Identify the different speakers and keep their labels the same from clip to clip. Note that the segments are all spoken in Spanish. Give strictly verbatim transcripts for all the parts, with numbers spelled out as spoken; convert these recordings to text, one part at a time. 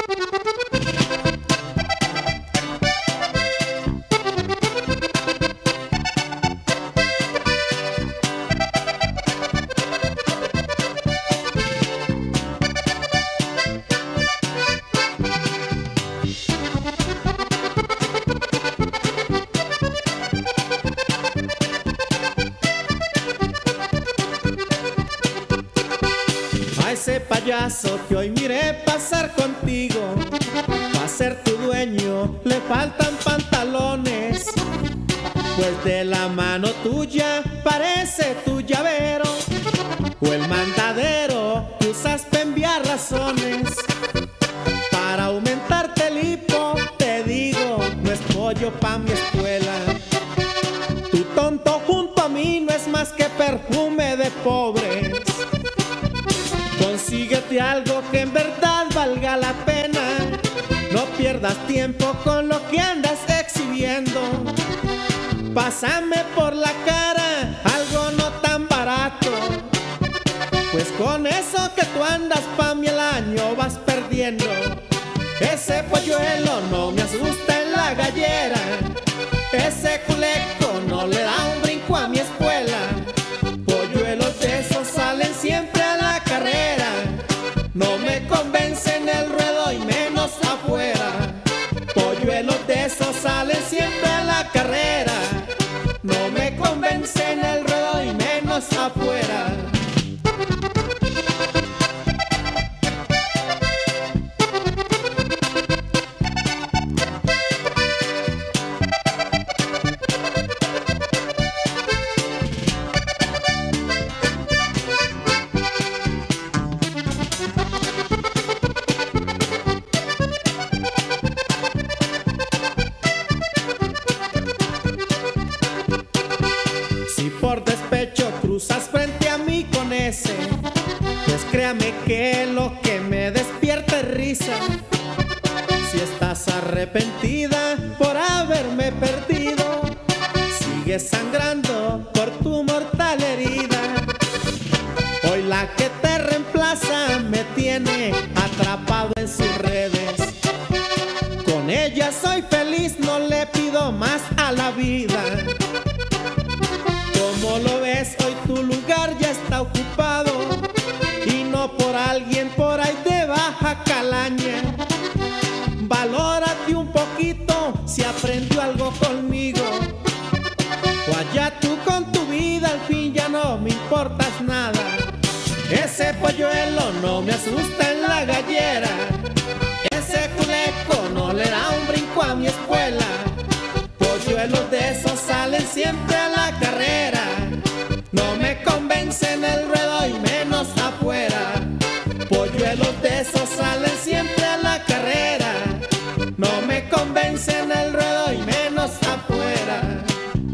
Speaker 1: Ese payaso que hoy miré pasar contigo, pa' ser tu dueño le faltan pantalones, pues de la mano tuya parece tu llavero o el mandadero que usas para enviar razones. Para aumentarte el hipo te digo, no es pollo pa' mi escuela. Tu tonto junto a mí no es más que perfume de pobres. Consíguete algo que en verdad valga la pena. No pierdas tiempo con lo que andas exhibiendo. Pásame por la cara algo no tan barato, pues con eso que tú andas pa' mí el año vas perdiendo. Ese polluelo no me asusta en la gallera. Ese culeco no le da un brinco a mi escuela. Polluelos de esos salen siempre a la carrera. No me convence en el ruedo y menos afuera. Polluelos de esos salen siempre a la carrera. No me convence en el ruedo y menos afuera. Por despecho cruzas frente a mí con ese, pues créame que lo que me despierta es risa. Si estás arrepentida por haberme perdido, sigues sangrando por tu mortal herida. Hoy la que te reemplaza me tiene atrapado en sus redes. Con ella soy feliz, no le pido más a la vida. Como lo ves, hoy tu lugar ya está ocupado, y no por alguien por ahí de baja calaña. Valórate un poquito si aprendió algo conmigo, o allá tú con tu vida, al fin ya no me importas nada. Ese polluelo no me asusta en la gallera. Ese culeco no le da un brinco a mi escuela. Polluelos de esos salen siempre a la carrera. No me convence en el ruedo y menos afuera. Polluelos de esos salen siempre a la carrera. No me convence en el ruedo y menos afuera.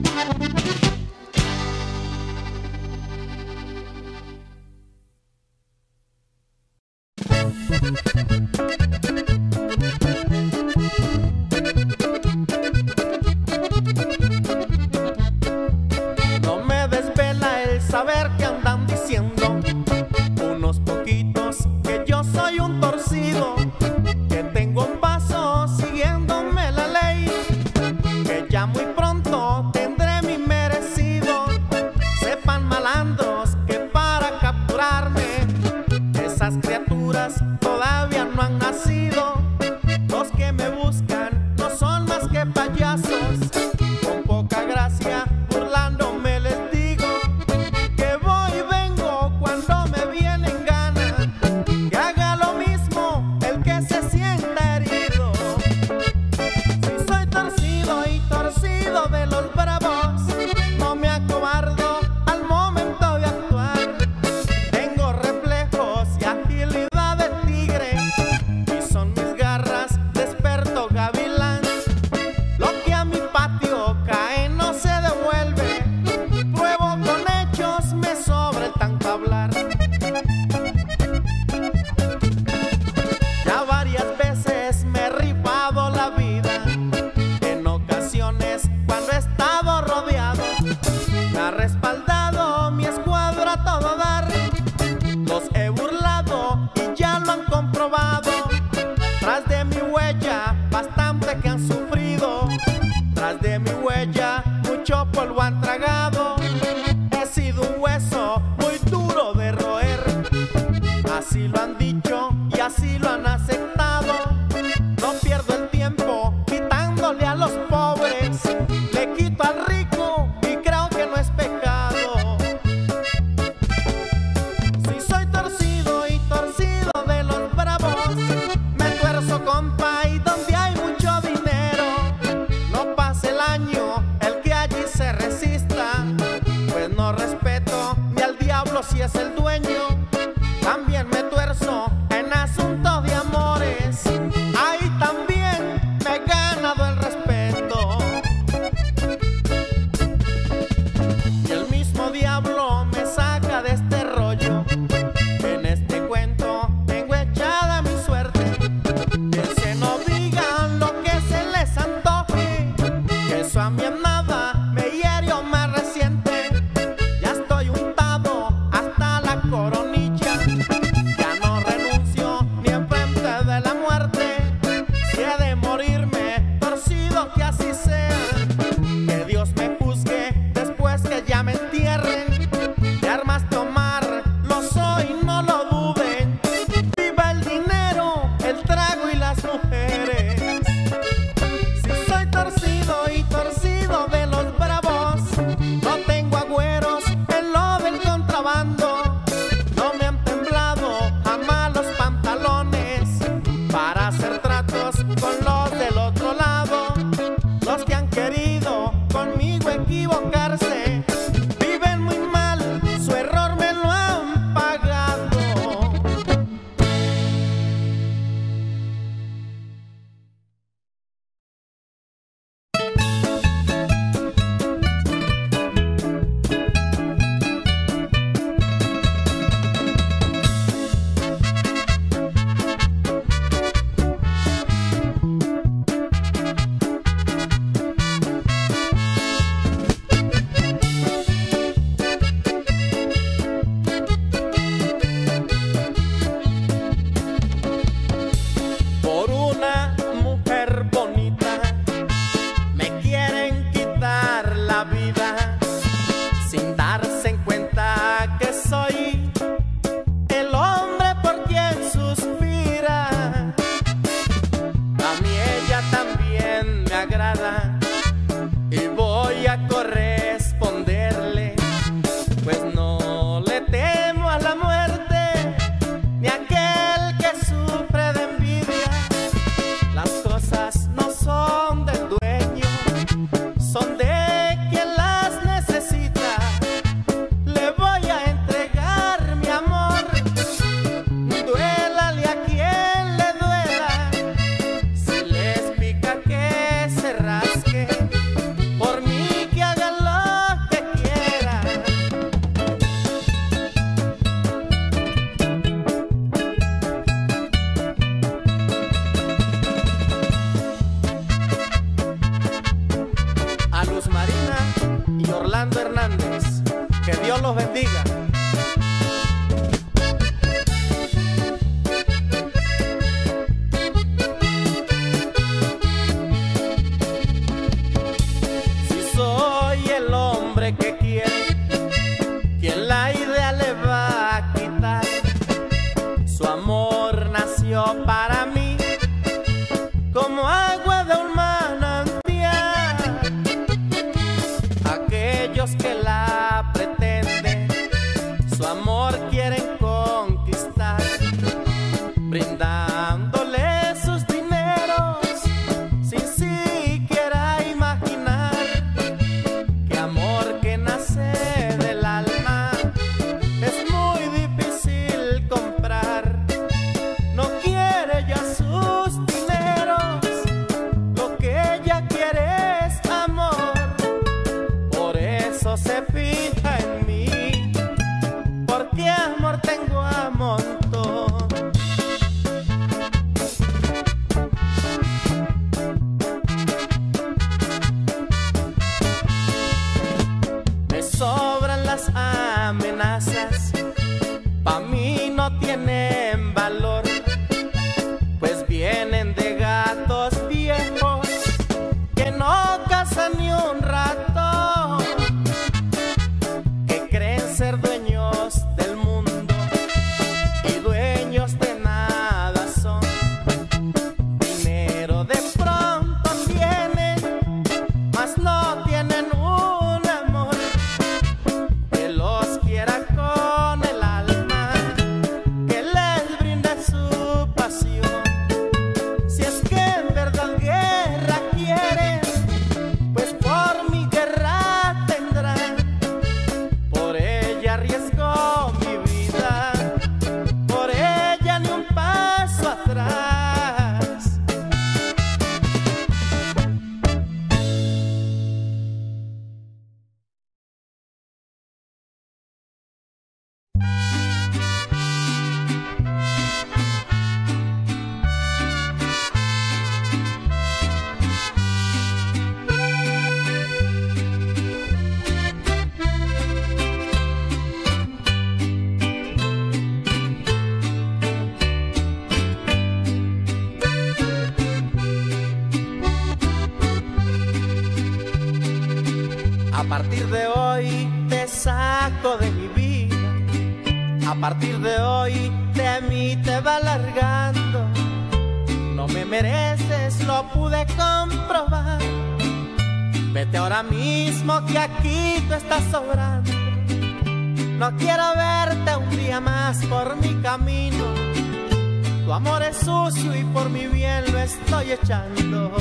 Speaker 2: No me desvela el saber que andan diciendo unos poquitos que yo soy un torcido, que tengo un paso siguiéndome la ley, que ya muy pronto tendré mi merecido. Sepan malandros que para capturarme esas criaturas todavía no han nacido. Los que me buscan no son más que payasos, con poca gracia burlándome les digo que voy y vengo cuando me vienen ganas, que haga lo mismo el que se sienta herido. Si soy torcido y torcido de los bravos, no me acobardo al momento de actuar. Tengo reflejos y agilidad de tigre, y son mis garras de experto gavilán. Lo que a mí Tras de mi huella, bastante que han sufrido. Tras de mi huella, mucho polvo han tragado. He sido un hueso muy duro de roer. Así lo han dicho y así lo han aceptado. No pierdo el tiempo quitándole a los pobres. Le quito al rico y creo que no es pecado. Si soy torcido y torcido de los bravos, me tuerzo, compa, y donde hay mucho dinero. No pase el año el que allí se resista, pues no respeto ni al diablo si es el dueño. También me tuerzo en asuntos de amores, ahí también me he ganado el respeto. Y el mismo diablo me saca de este rollo. En este cuento tengo echada mi suerte. Que se no digan lo que se les antoje, que eso a mí en nada me hiere o me resiente. Ya estoy untado hasta la coronilla, ya no renuncio ni enfrente de la muerte. Si he de morirme torcido, que así sea, que Dios me juzgue después que ya me entierren. De armas tomar lo soy, no lo duden. Viva el dinero, el trago y las mujeres. Si soy torcido y torcido de los bravos, no tengo agüeros en lo del contrabando. No me han temblado jamás los pantalones para hacer tratos con los del otro lado. Los que han querido conmigo equivocarse viven muy mal, su error me lo han pagado. vienen de gatos viejos que no cazan ni un rato, que creen ser dueños del mundo y dueños de nada son. Dinero de pronto tienen, mas no tienen un amor que los quiera con el alma, que les brinde su pasión. Si es que en verdad guerra quieren, pues por mi guerra tendrán. Por ella arriesgo mi vida, por ella ni un paso atrás. A partir de hoy te saco de mi vida, a partir de hoy de mí te va largando. No me mereces, lo pude comprobar. Vete ahora mismo que aquí tú estás sobrando. No quiero verte un día más por mi camino. Tu amor es sucio y por mi bien lo estoy echando.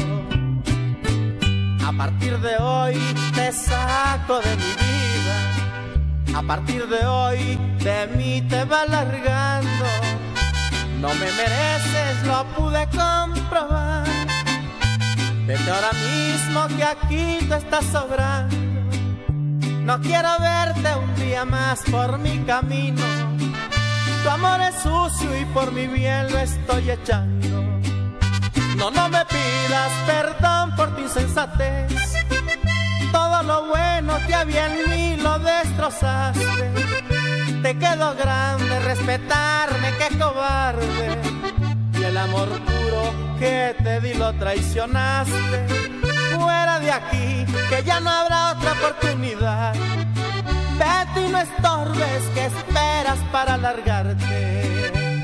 Speaker 2: A partir de hoy te saco de mi vida, a partir de hoy de mí te va largando. No me mereces, lo pude comprobar. Vete ahora mismo que aquí tú estás sobrando. No quiero verte un día más por mi camino. Tu amor es sucio y por mi bien lo estoy echando. No, no me pidas perdón por tu insensatez. Todo lo bueno que había en mí lo destrozaste. Te quedó grande respetarme, qué cobarde. Y el amor puro que te di lo traicionaste. Fuera de aquí, que ya no habrá otra oportunidad. Vete y no estorbes, que esperas para largarte.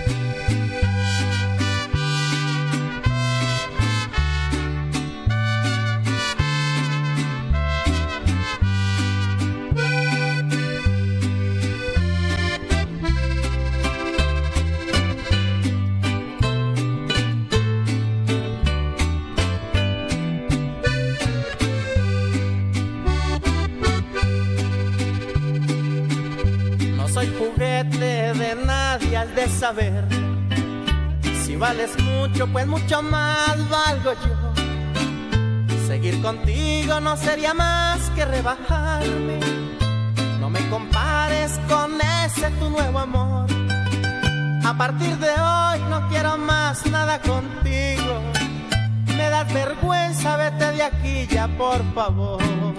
Speaker 2: Soy juguete de nadie al de saber. Si vales mucho, pues mucho más valgo yo. Seguir contigo no sería más que rebajarme. No me compares con ese tu nuevo amor. A partir de hoy no quiero más nada contigo. Me das vergüenza, vete de aquí ya por favor.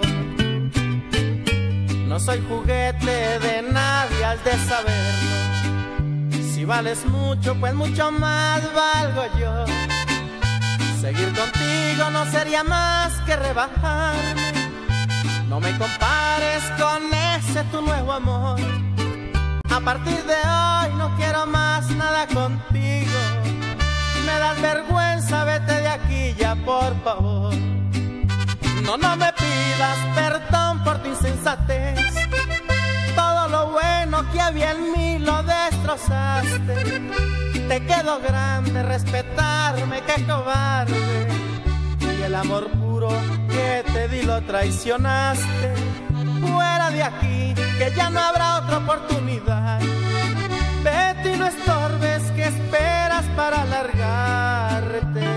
Speaker 2: No soy juguete de nadie al de saberlo. Si vales mucho, pues mucho más valgo yo. Seguir contigo no sería más que rebajarme. No me compares con ese tu nuevo amor. A partir de hoy no quiero más nada contigo. Me das vergüenza, vete de aquí ya por favor. No, no me pidas perdón por tu insensatez. Todo lo bueno que había en mí lo destrozaste. Te quedó grande respetarme, qué cobarde. Y el amor puro que te di lo traicionaste. Fuera de aquí, que ya no habrá otra oportunidad. Vete y no estorbes, que esperas para largarte.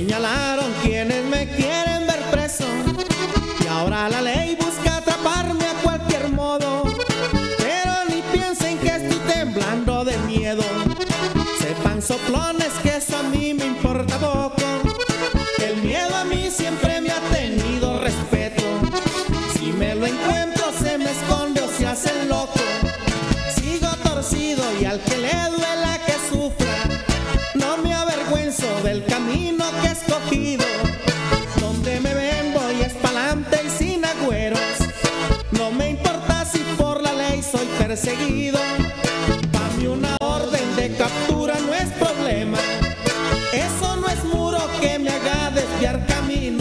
Speaker 1: señalaron quienes me quieren ver preso, y ahora la ley busca atraparme a cualquier modo. Pero ni piensen que estoy temblando de miedo. Sepan soplones que eso a mí me importa poco. El miedo a mí siempre me ha tenido respeto. Si me lo encuentro se me esconde o se hace el loco. Sigo torcido y al que le duela que sufra. No me avergüenzo del camino que he escogido. Donde me ven voy es pa'lante y sin agüeros. No me importa si por la ley soy perseguido. Pa' mí una orden de captura no es problema. Eso no es muro que me haga desviar camino.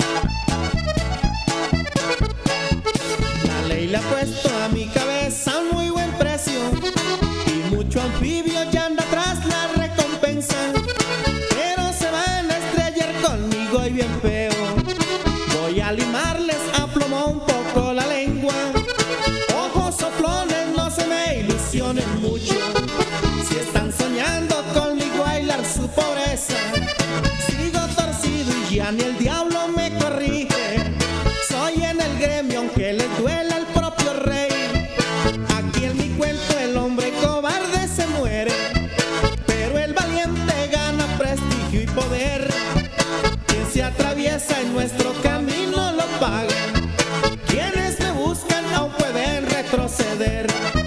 Speaker 1: La ley le ha puesto a mi cabeza un muy buen precio, y mucho anfibio ya anda tras la recompensa. Pero se van a estrellar conmigo y bien feo. Voy a limarles a plomo un poco la lengua. Ojos soplones, no se me ilusionen mucho. Si están soñando conmigo bailar su pobreza, sigo torcido y ya ni el diablo me corrige. Soy en el gremio aunque les duela el propio rey. Aquí en mi cuento el hombre cobarde se muere, pero el valiente gana prestigio y poder. Quien se atraviesa en nuestro camino lo paga. Quienes me buscan aún pueden retroceder.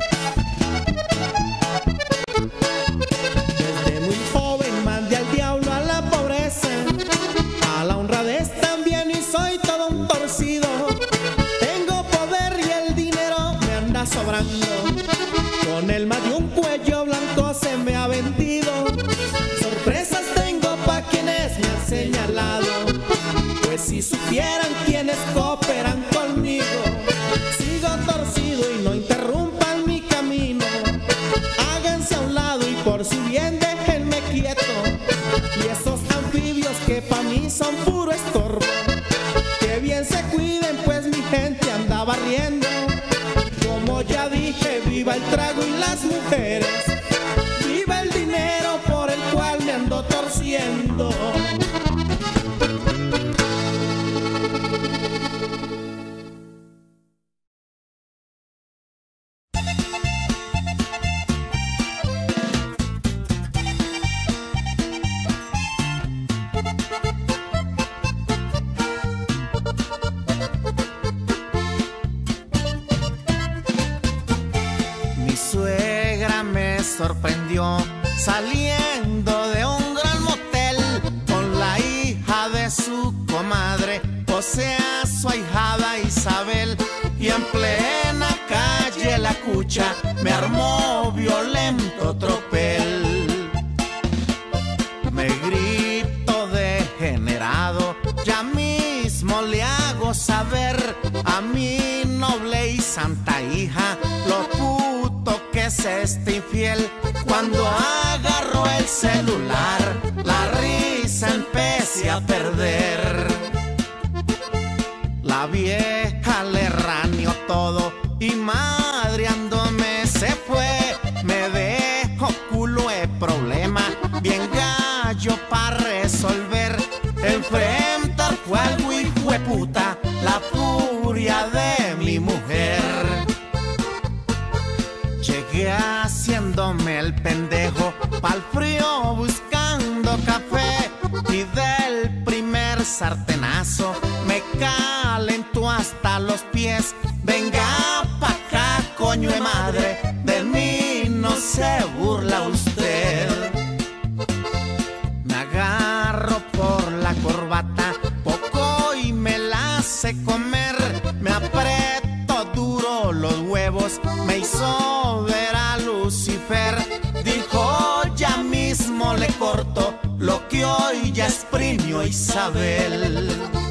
Speaker 1: Desde muy joven mandé al diablo a la pobreza, a la honradez también, y soy todo un torcido. Tengo poder y el dinero me anda sobrando. Con el más de un cuello blanco se me ha vendido. Sorpresas tengo pa' quienes me han señalado, pues si supieran quienes cooperan conmigo. Sigo torcido y no interrumpan mi camino. Háganse a un lado y por su bien déjenme quieto. Y esos anfibios que pa' mí son puro estorbo, que bien se cuiden pues mi gente anda barriendo. Como ya dije, viva el trago y las mujeres. Viva el dinero por el cual me ando torciendo.
Speaker 2: Mi suegra me sorprendió saliendo de un gran motel con la hija de su comadre, o sea, su ahijada Isabel. Y en plena calle La Cucha me armó violento tropel. Me grito degenerado, ya mismo le hago saber a mi noble y santa hija lo puto que es este infiel. Cuando agarró el celular, la risa empecé a perder. La vieja le raneó todo y madreándome se fue. Me dejó culo de problema, bien gallo para resolver. Enfrentar fue algo hijo de puta, la furia de mi mujer. Llegué haciéndome el pendejo pa'l frío buscando café, y del primer sartenazo me calentó hasta los pies. Venga pa' acá, coño de madre, de mí no se burla usted. Me agarro por la corbata poco y me la hace comer. Me aprieto duro los huevos, me hizo ver a Lucifer. Dijo ya mismo le corto lo que hoy ya exprimió Isabel.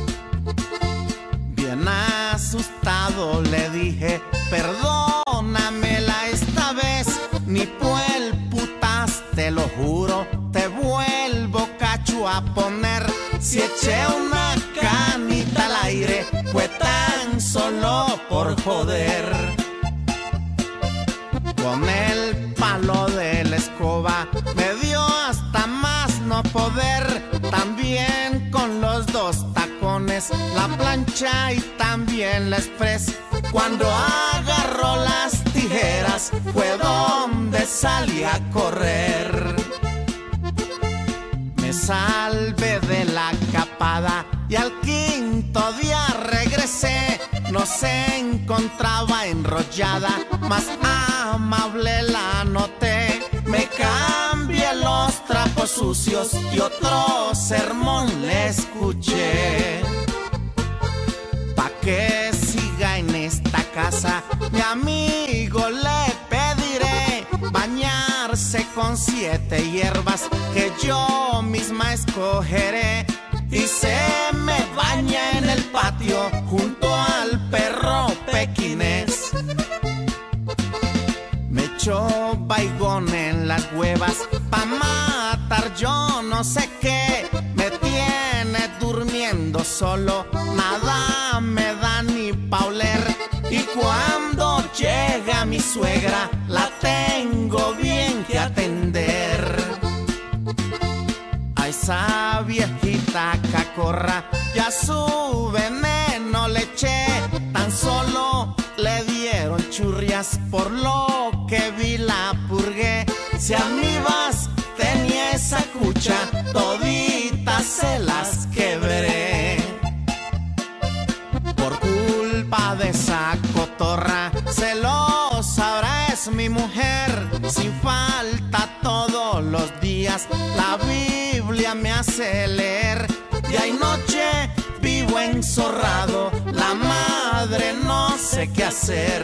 Speaker 2: Bien asustado le dije, perdónamela esta vez, ni por el putas te lo juro, te vuelvo cacho a poner. Si eché una canita al aire, fue tan solo por joder. Con el palo de la escoba me dio hasta más no poder. También Express, la plancha y también la Express. Cuando agarró las tijeras fue donde salí a correr. Me salvé de la capada y al quinto día regresé. No se encontraba enrollada, más amable la noté. Me cambié los trapos sucios y otro sermón le escuché. Pa' que siga en esta casa, mi amigo le pediré bañarse con siete hierbas que yo misma escogeré. Y se me baña en el patio junto al perro pequinés. Me echó baigón en las huevas pa' matar yo no sé qué. Me tiene durmiendo solo, nada me da ni pa' oler. Y cuando llega mi suegra la tengo bien que atender. A esa viejita cacorra ya su veneno le eché. Tan solo le dieron churrias, por lo que vi la purgué. Si amibas tenía esa cucha, toditas se las quebré. Por culpa de esa cotorra, celosa ahora es mi mujer. Sin falta todos los días la Biblia me hace leer. Día y noche vivo enzorrado, la madre no sé qué hacer.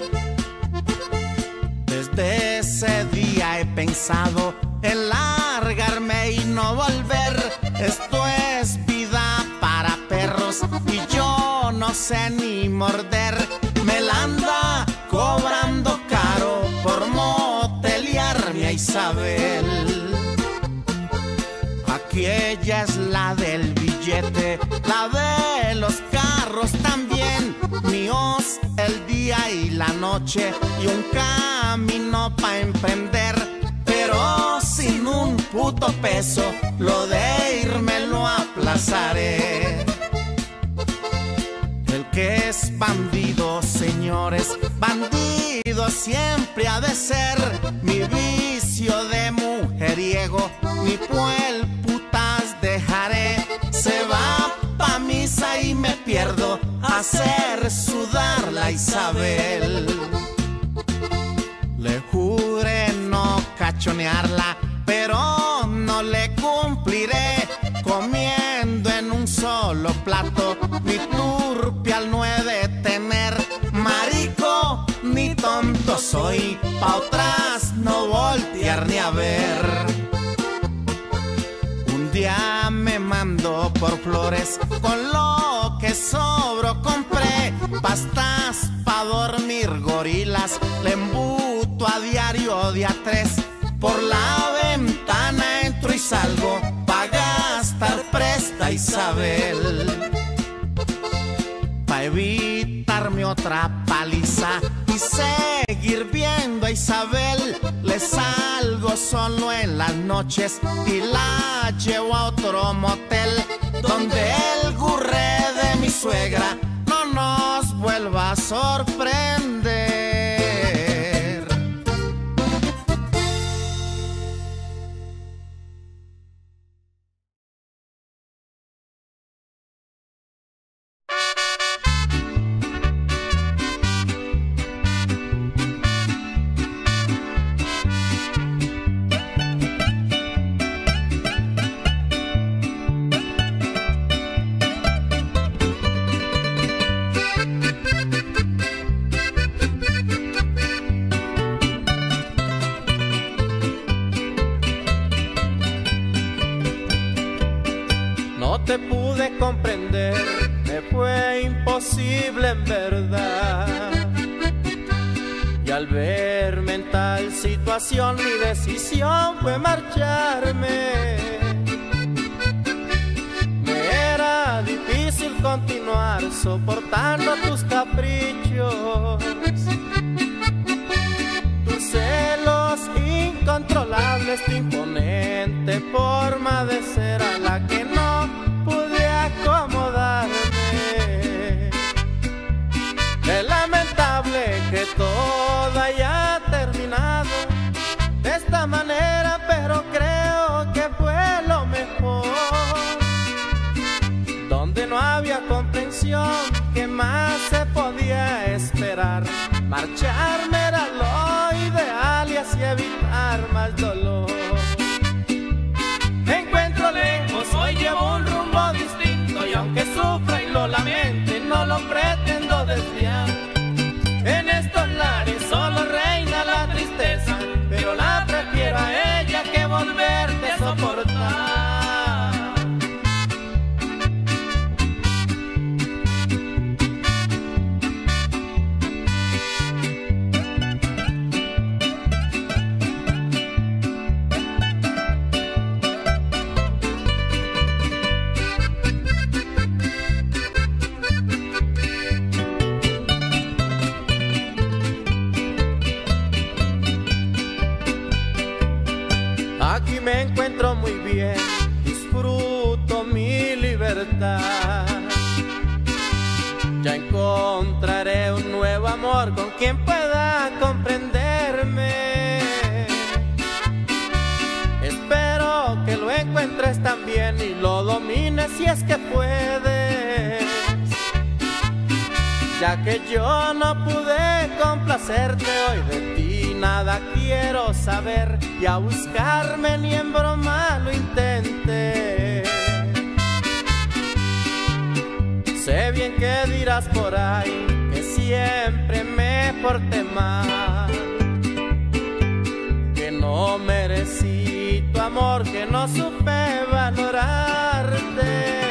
Speaker 2: Desde ese día he pensado en largarme y no volver. Esto es vida para perros y yo no sé ni morder. Me la anda cobrando caro por motelearme a Isabel. Aquella es la del billete, la de los carros también. Míos el día y la noche y un camino pa' emprender. Pero sin un puto peso, lo de irme lo aplazaré. El que es bandido, señores, bandido siempre ha de ser. Mi vicio de mujeriego, ni puel putas dejaré. Se va pa' misa y me pierdo a hacer sudar la Isabel. Le juré no cachonearla, pero no le cumpliré. Comiendo en un solo plato, ni turpial no he de tener. Marico, ni tonto soy, pa' otras no voltear ni a ver. Un día me mandó por flores, con lo que sobro compré pastas pa' dormir gorilas. Le embuto a diario de a tres. Por la ventana entro y salgo pa' gastar presta Isabel. Pa' evitarme otra paliza y seguir viendo a Isabel, le salgo solo en las noches y la llevo a otro motel, donde el gurre de mi suegra no nos vuelva a sorprender.
Speaker 1: te pude comprender, me fue imposible en verdad. Y al verme en tal situación, mi decisión fue marcharme. Me era difícil continuar soportando tus caprichos, tus celos incontrolables, tu imponente forma de ser a la que no pude acomodarme.
Speaker 2: no había comprensión, ¿qué más se podía esperar? Marcharme era lo ideal y así evitar más dolor. Me encuentro lejos, hoy llevo un rumbo distinto, y aunque sufra y lo lamente, no lo pretendo desviar. En estos lares solo reina la tristeza, pero la prefiero a ella que volverte a soportar. Aquí me encuentro muy bien, disfruto mi libertad. Ya encontraré un nuevo amor con quien pueda comprenderme. Espero que lo encuentres también y lo domines si es que puedes. Ya que yo no pude complacerte hoy, de ti nada quiero saber, y a buscarme ni en broma lo intenté. Sé bien que dirás por ahí que siempre me porté mal, que no merecí tu amor, que no supe valorarte,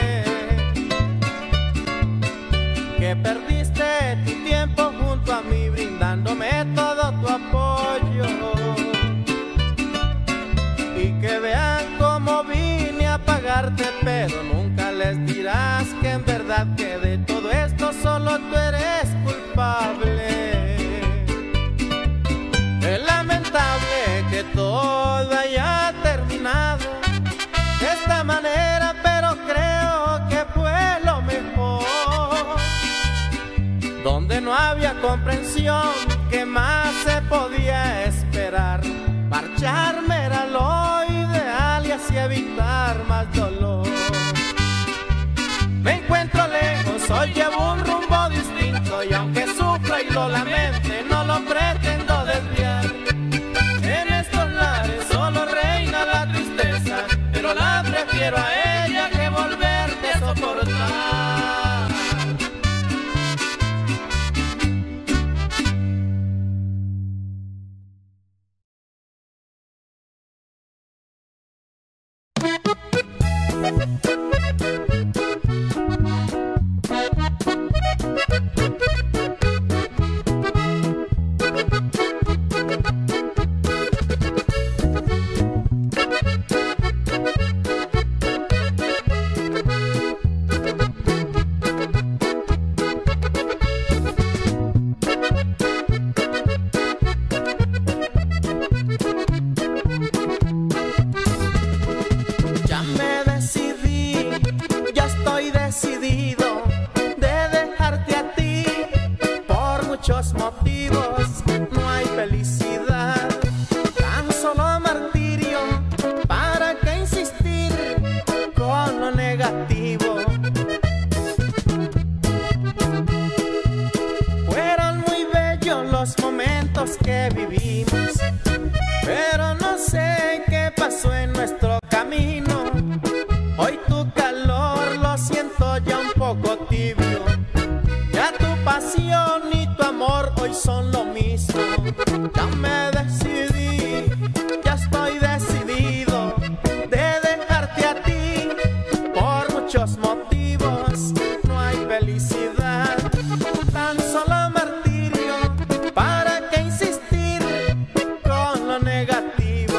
Speaker 2: que perdiste tu tiempo junto a mí brindándome todo tu apoyo, y que vean cómo vine a pagarte, pero nunca les dirás que en verdad que de todo esto solo tú eres culpable. Es lamentable que todo haya terminado de esta manera, pero creo que fue lo mejor. Donde no había comprensión, ¿qué más se podía esperar? Marcharme era lo ideal y así evitar más dolor. Me encuentro lejos, hoy llevo un rumbo distinto, y aunque sufra y lo lamente, no lo pretendo desviar. En estos lares solo reina la tristeza, pero la prefiero a ella que volverte a soportar. Motivos, no hay felicidad, tan solo martirio. ¿Para qué insistir con lo negativo? Fueron muy bellos los momentos que vivimos, pero no sé qué pasó en nuestro camino. Hoy tu calor lo siento ya un poco tibio, ya tu pasión y tu amor hoy son lo mismo. Ya me decidí, ya estoy decidido de dejarte a ti. Por muchos motivos no hay felicidad, tan solo martirio. ¿Para qué insistir con lo negativo?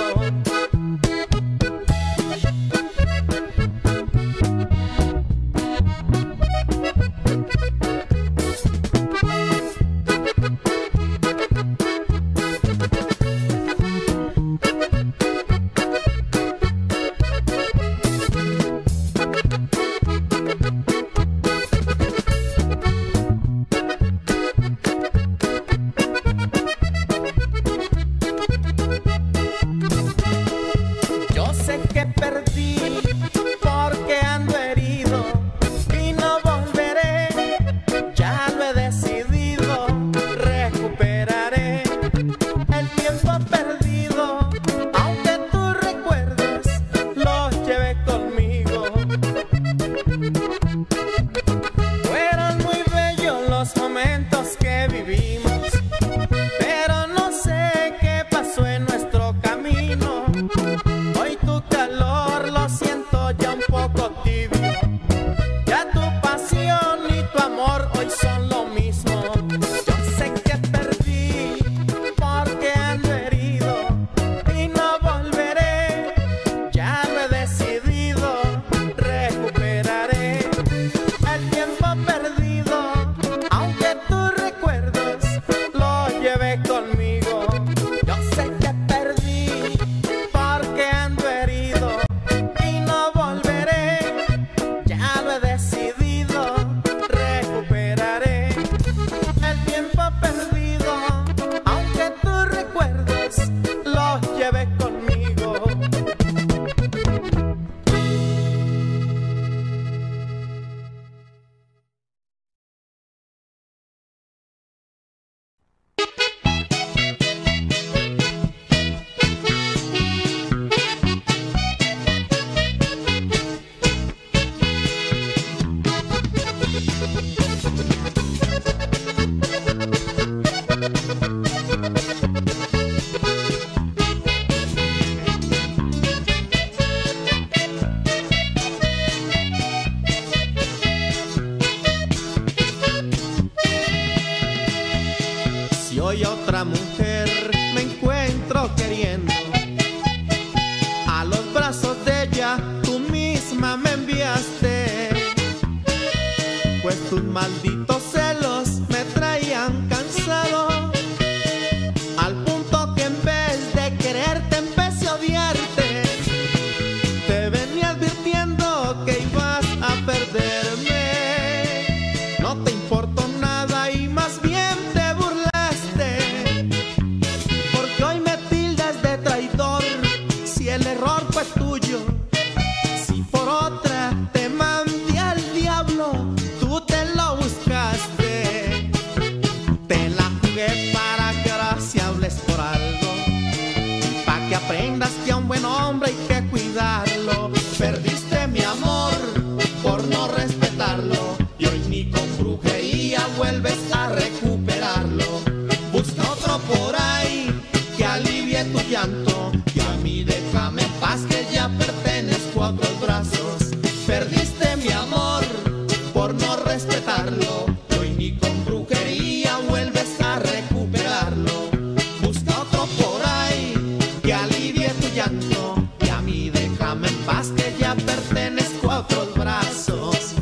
Speaker 1: tus malditos celos me traían cansado, al punto que en vez de quererte empecé a odiarte. Te venía advirtiendo que ibas a perderme, no te importó nada y más bien te burlaste, porque hoy me tildas de traidor si el error fue tuyo. Si por otra te mandé al diablo, tú te lo buscaste. Te la jugué para que ahora si hables por algo, y pa' que aprendas que a un buen hombre hay que cuidarlo. Perdiste mi amor por no respetarlo, y hoy ni con brujería vuelves a recuperarlo. Busca otro por ahí que alivie tu llanto, y a mí déjame en paz que ya pertenezco a otros brazos. Perdiste mi amor por no respetarlo, y hoy ni con brujería vuelves a recuperarlo. Busca otro por ahí que alivie tu llanto, y a mí déjame en paz que ya pertenezco a otros brazos.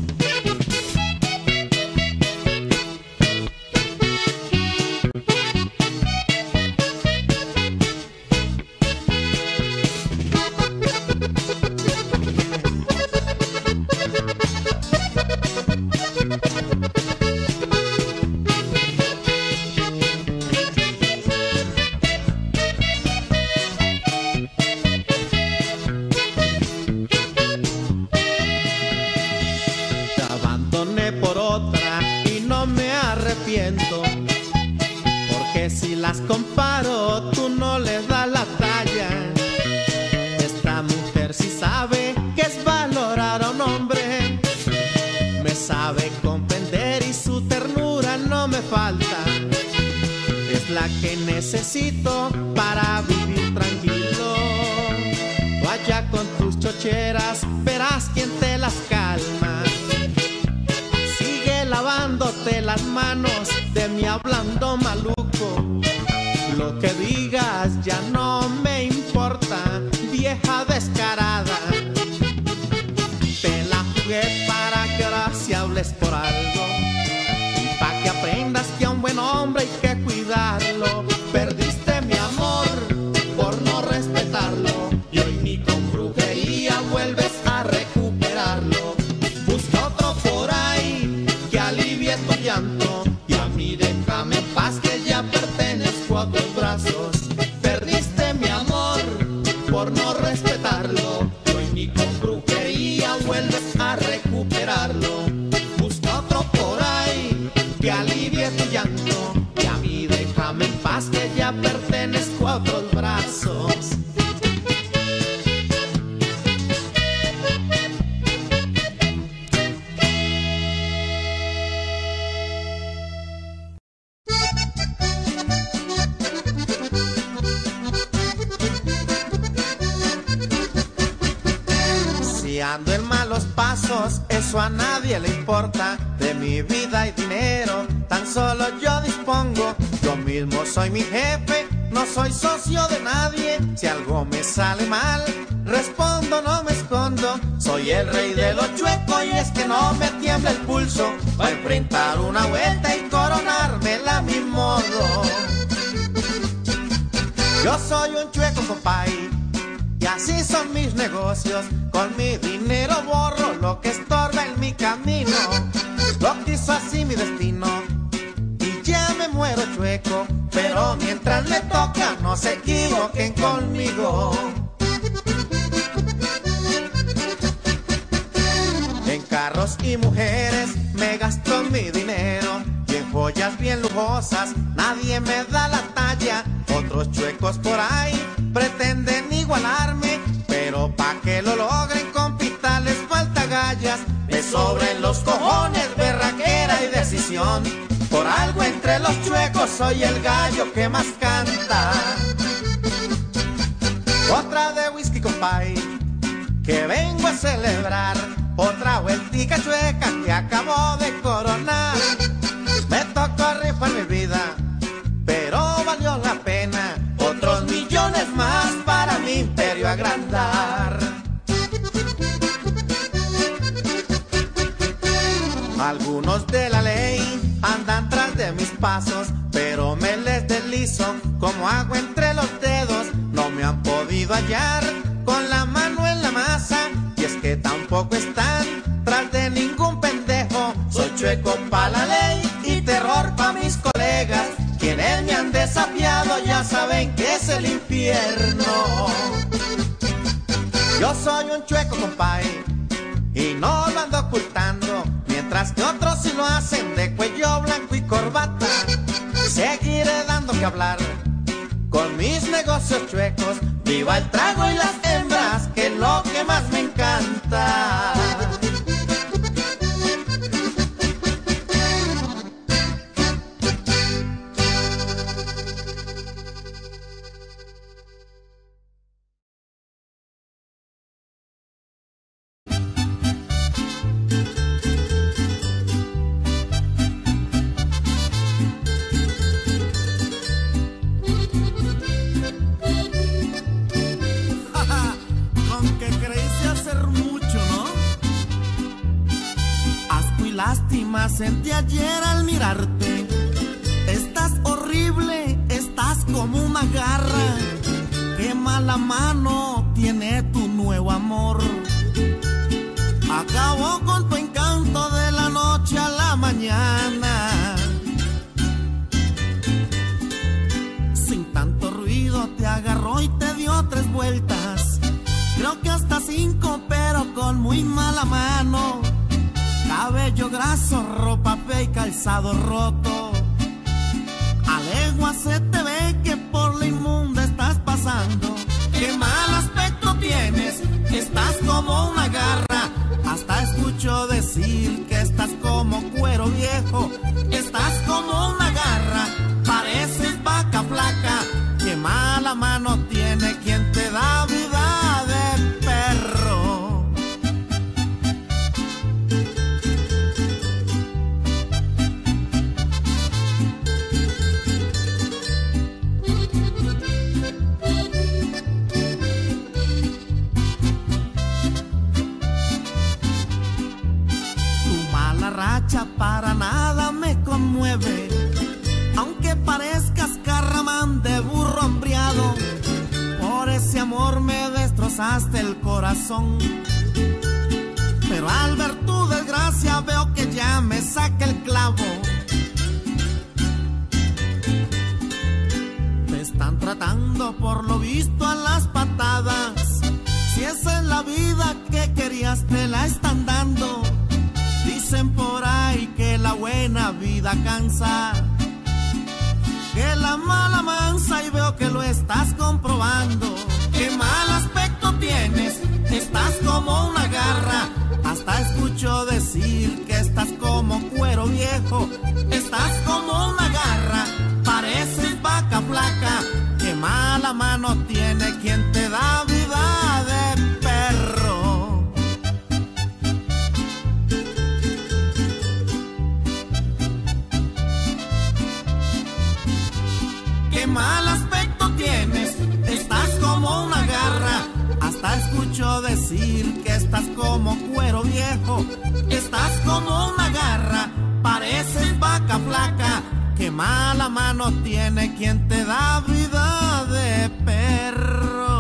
Speaker 1: Te abandoné por otra y no me arrepiento, porque si las comparo tú no le das la talla. Esta mujer sí sabe que es valorar a un hombre, me sabe comprender y su ternura no me falta. Es la que necesito para vivir tranquilo. Vaya con tus chocheras, verás quién te las calma. Sigue lavándote las manos de mi hablando maluco. Lo que digas ya no me importa, vieja descarada. Te la jugué para que ahora si hables por algo, y pa' que aprendas que a un buen hombre hay que cuidarlo. Perdiste mi amor por no respetarlo, y hoy ni con brujería vuelves a recuperarlo. Busca otro por ahí que alivie tu llanto, y a mí déjame en paz que ya pertenezco a tus brazos. Perdiste mi amor por no respetarlo, y hoy ni con brujería vuelves a recuperarlo. Busca otro por ahí que alivie tu llanto, y a mí déjame en paz que ya pertenezco a otros brazos. Si ando en malos pasos, eso a nadie le importa. De mi vida y dinero tan solo yo dispongo. Yo mismo soy mi jefe, no soy socio de nadie. Si algo me sale mal, respondo, no me escondo. Soy el rey de los chuecos y es que no me tiembla el pulso para enfrentar una vuelta y coronármela a mi modo. Yo soy un chueco, compay, y así son mis negocios. Con mi dinero borro lo que estorba en mi camino. Lo quiso así mi destino y ya me muero chueco, pero mientras me toca no se equivoquen conmigo. En carros y mujeres me gasto mi dinero, y en joyas bien lujosas nadie me da la talla. Otros chuecos por ahí pretenden igualarme, pero pa' que lo logren, compita, les falta gallas. Me sobran los cojones, berraquera y decisión. Por algo entre los chuecos soy el gallo que más canta. Otra de whisky, compay, que vengo a celebrar. Otra vueltica chueca que acabo de coronar. Me tocó rifar mi vida, pero valió la pena. Otros millones más para mi imperio agrandar.
Speaker 2: Algunos de la ley andan tras de mis pasos, pero me les deslizo como agua entre los dedos. No me han podido hallar con la mano en la masa, y es que tampoco están tras de ningún pendejo. Soy chueco pa' la ley y terror pa' mis colegas. Quienes me han desafiado ya saben que es el infierno. Yo soy un chueco, compay, y no lo ando ocultando, mientras que otros sí lo hacen de cuello blanco y corbata. Seguiré dando que hablar con mis negocios chuecos. Viva el trago y las hembras, que es lo que más me encanta.
Speaker 3: Sentí ayer al mirarte. Estás horrible, estás como una garra. Qué mala mano tiene tu nuevo amor. Acabó con tu encanto de la noche a la mañana. Sin tanto ruido te agarró y te dio tres vueltas. Creo que hasta cinco, pero con muy mala mano. Cabello graso, ropa fea y calzado roto. A legua se te ve que por la inmunda estás pasando. Qué mal aspecto tienes, estás como una garra. Hasta escucho decir que estás como cuero viejo. Estás como una garra, pareces vaca flaca. Qué mala mano tiene quien te da vida de perro. Para nada me conmueve, aunque parezcas carramán de burro hambriado. Por ese amor me destrozaste el corazón, pero al ver tu desgracia veo que ya me saca el clavo. Te están tratando por lo visto a las patadas. Si esa es la vida que querías te la están dando. Dicen por ahí que la buena vida cansa, que la mala mansa, y veo que lo estás comprobando. Qué mal aspecto tienes, estás como una garra. Hasta escucho decir que estás como cuero viejo. Estás como una garra, pareces vaca flaca. Qué mala mano tiene quien te da vida de perro. Qué mal aspecto tienes, estás como una garra. Hasta escucho decir que estás como cuero viejo. Estás como una garra, pareces vaca flaca. Qué mala mano tiene quien te da vida de perro.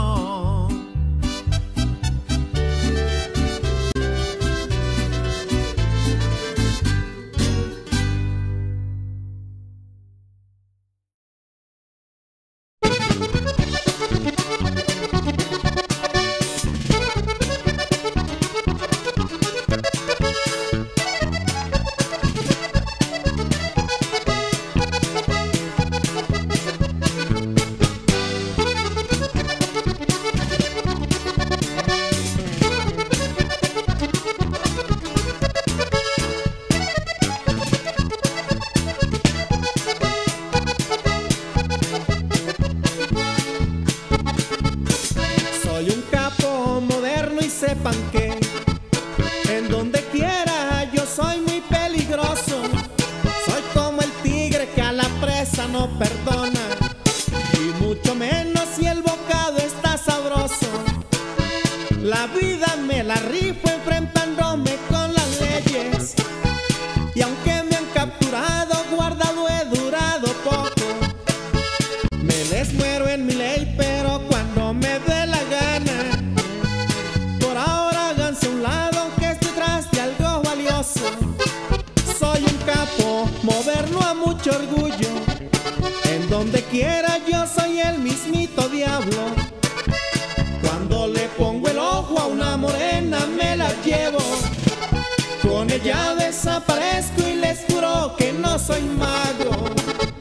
Speaker 1: sepan que en donde quiera yo soy muy peligroso. Soy como el tigre que a la presa no perdona, y mucho menos si el bocado está sabroso. La vida me la rifo enfrentándome con las leyes, famoso. Soy un capo, moderno a mucho orgullo. En donde quiera yo soy el mismito diablo. Cuando le pongo el ojo a una morena me la llevo. Con ella desaparezco y les juro que no soy mago.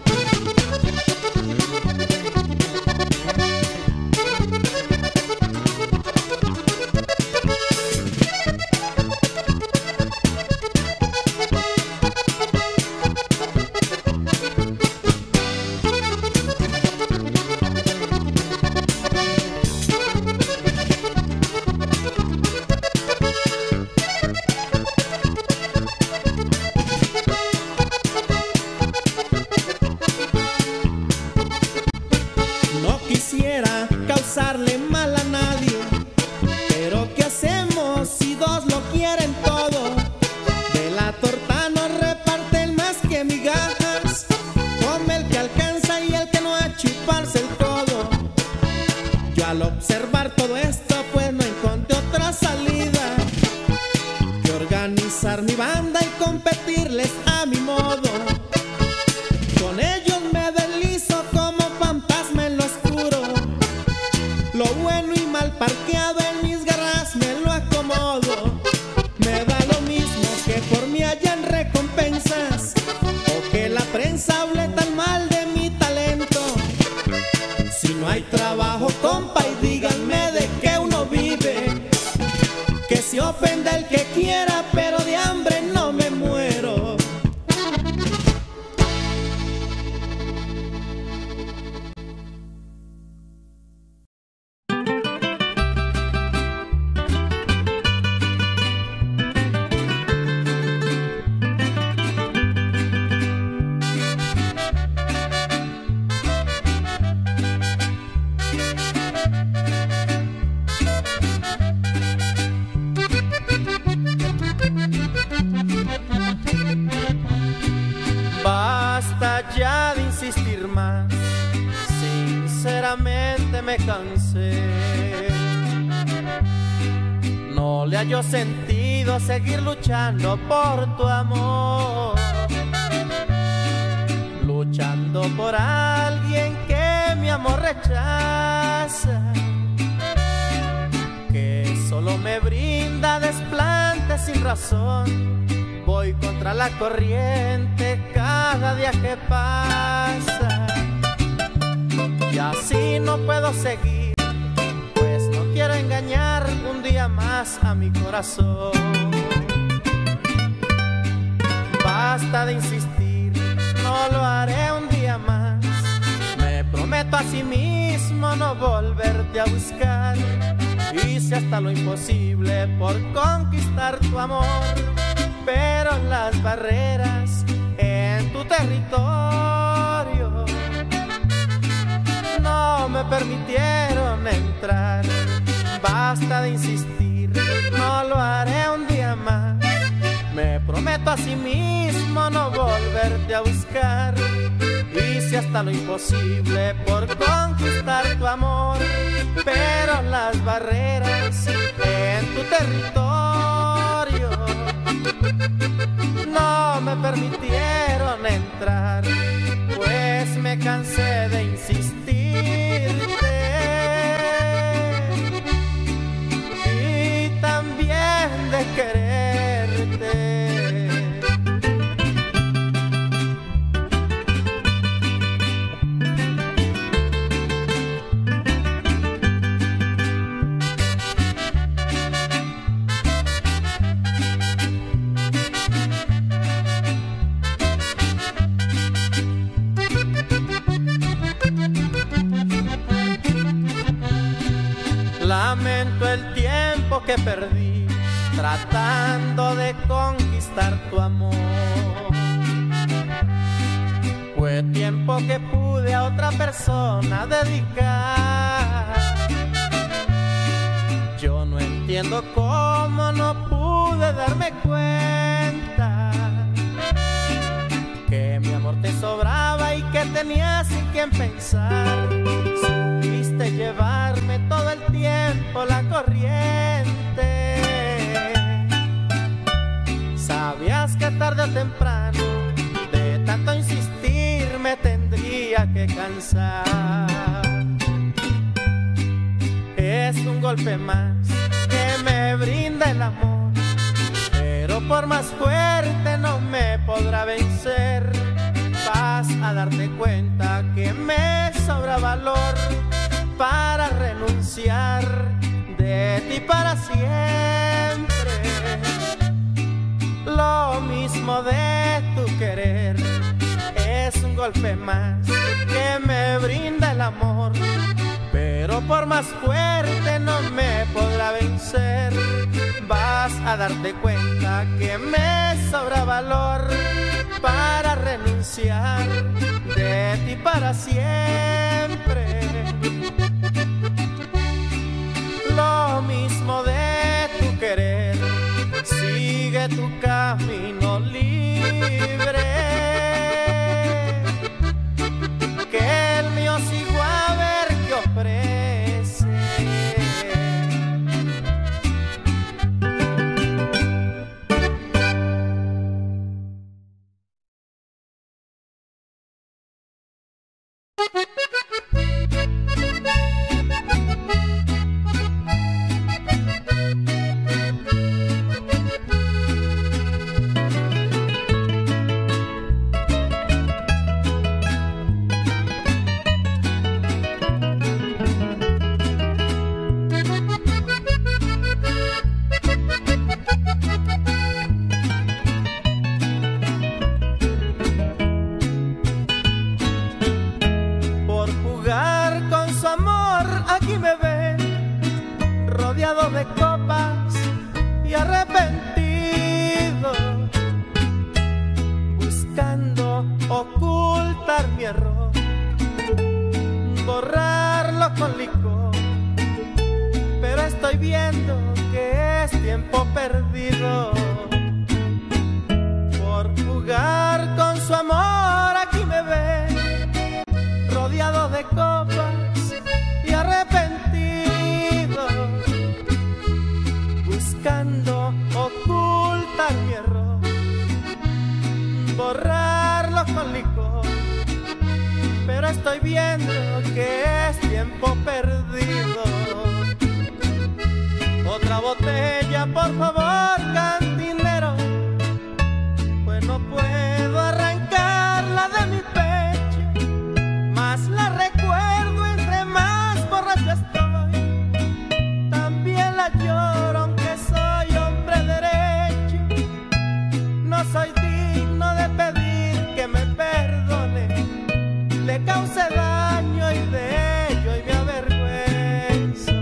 Speaker 1: Quisiera causarle mal a nadie, pero ¿qué hacemos si dos lo quieren todo? De la torta no reparten más que migajas. Come el que alcanza y el que no a chuparse el codo. Yo al observar todo esto pues no encontré otra salida que organizar mi banda y competirles a mi modo. Con ellos me deslizo como fantasma en lo oscuro. Lo bueno y mal parqueado en mis garras me lo acomodo. Me da lo mismo que por mí hayan recompensas o que la prensa hable tan mal de mi talento. Si no hay trabajo, compa, y díganme de qué uno vive. Que se ofenda el que quiera, pero de hambre no me muero.
Speaker 2: Basta ya de insistir más, sinceramente me cansé. No le hallo sentido seguir luchando por tu amor, luchando por alguien que mi amor rechaza, que solo me brinda desplantes sin razón. Voy contra la corriente cada día que pasa, y así no puedo seguir, pues no quiero engañar un día más a mi corazón. Basta de insistir, no lo haré un día más. Me prometo a sí mismo no volverte a buscar. Hice hasta lo imposible por conquistar tu amor, pero las barreras en tu territorio no me permitieron entrar. Basta de insistir, no lo haré un día más. Me prometo a sí mismo no volverte a buscar. Hice hasta lo imposible por conquistar tu amor, pero las barreras en tu territorio no me permitieron entrar, pues me cansé de insistirte y también de quererte. Lamento el tiempo que perdí tratando de conquistar tu amor. Fue tiempo que pude a otra persona dedicar. Yo no entiendo cómo no pude darme cuenta que mi amor te sobraba y que tenías en quién pensar. Supiste llevarme todo el tiempo la corriente, piensas que tarde o temprano de tanto insistir me tendría que cansar. Es un golpe más que me brinda el amor, pero por más fuerte no me podrá vencer. Vas a darte cuenta que me sobra valor para renunciar de ti para siempre. Lo mismo de tu querer es un golpe más que me brinda el amor, pero por más fuerte no me podrá vencer. Vas a darte cuenta que me sobra valor para renunciar de ti para siempre. Lo mismo de tu querer, sigue tu camino libre, que el mío sigo a ver qué ofrece. De copas y arrepentido, buscando ocultar mi error, borrarlo con licor, pero estoy viendo que es tiempo perdido. Por jugar con su amor aquí me ve, rodeado de copas y arrepentido, buscando ocultar mi error, borrarlo con licor, pero estoy viendo que es tiempo perdido. Otra botella, por favor, cantinero, pues no puedo arrancarla de mi pecho, más la recuerdo entre más borracho estoy, también la lloro aunque soy hombre derecho. No soy digno de pedir que me perdone, le causé daño y de ello y me avergüenzo.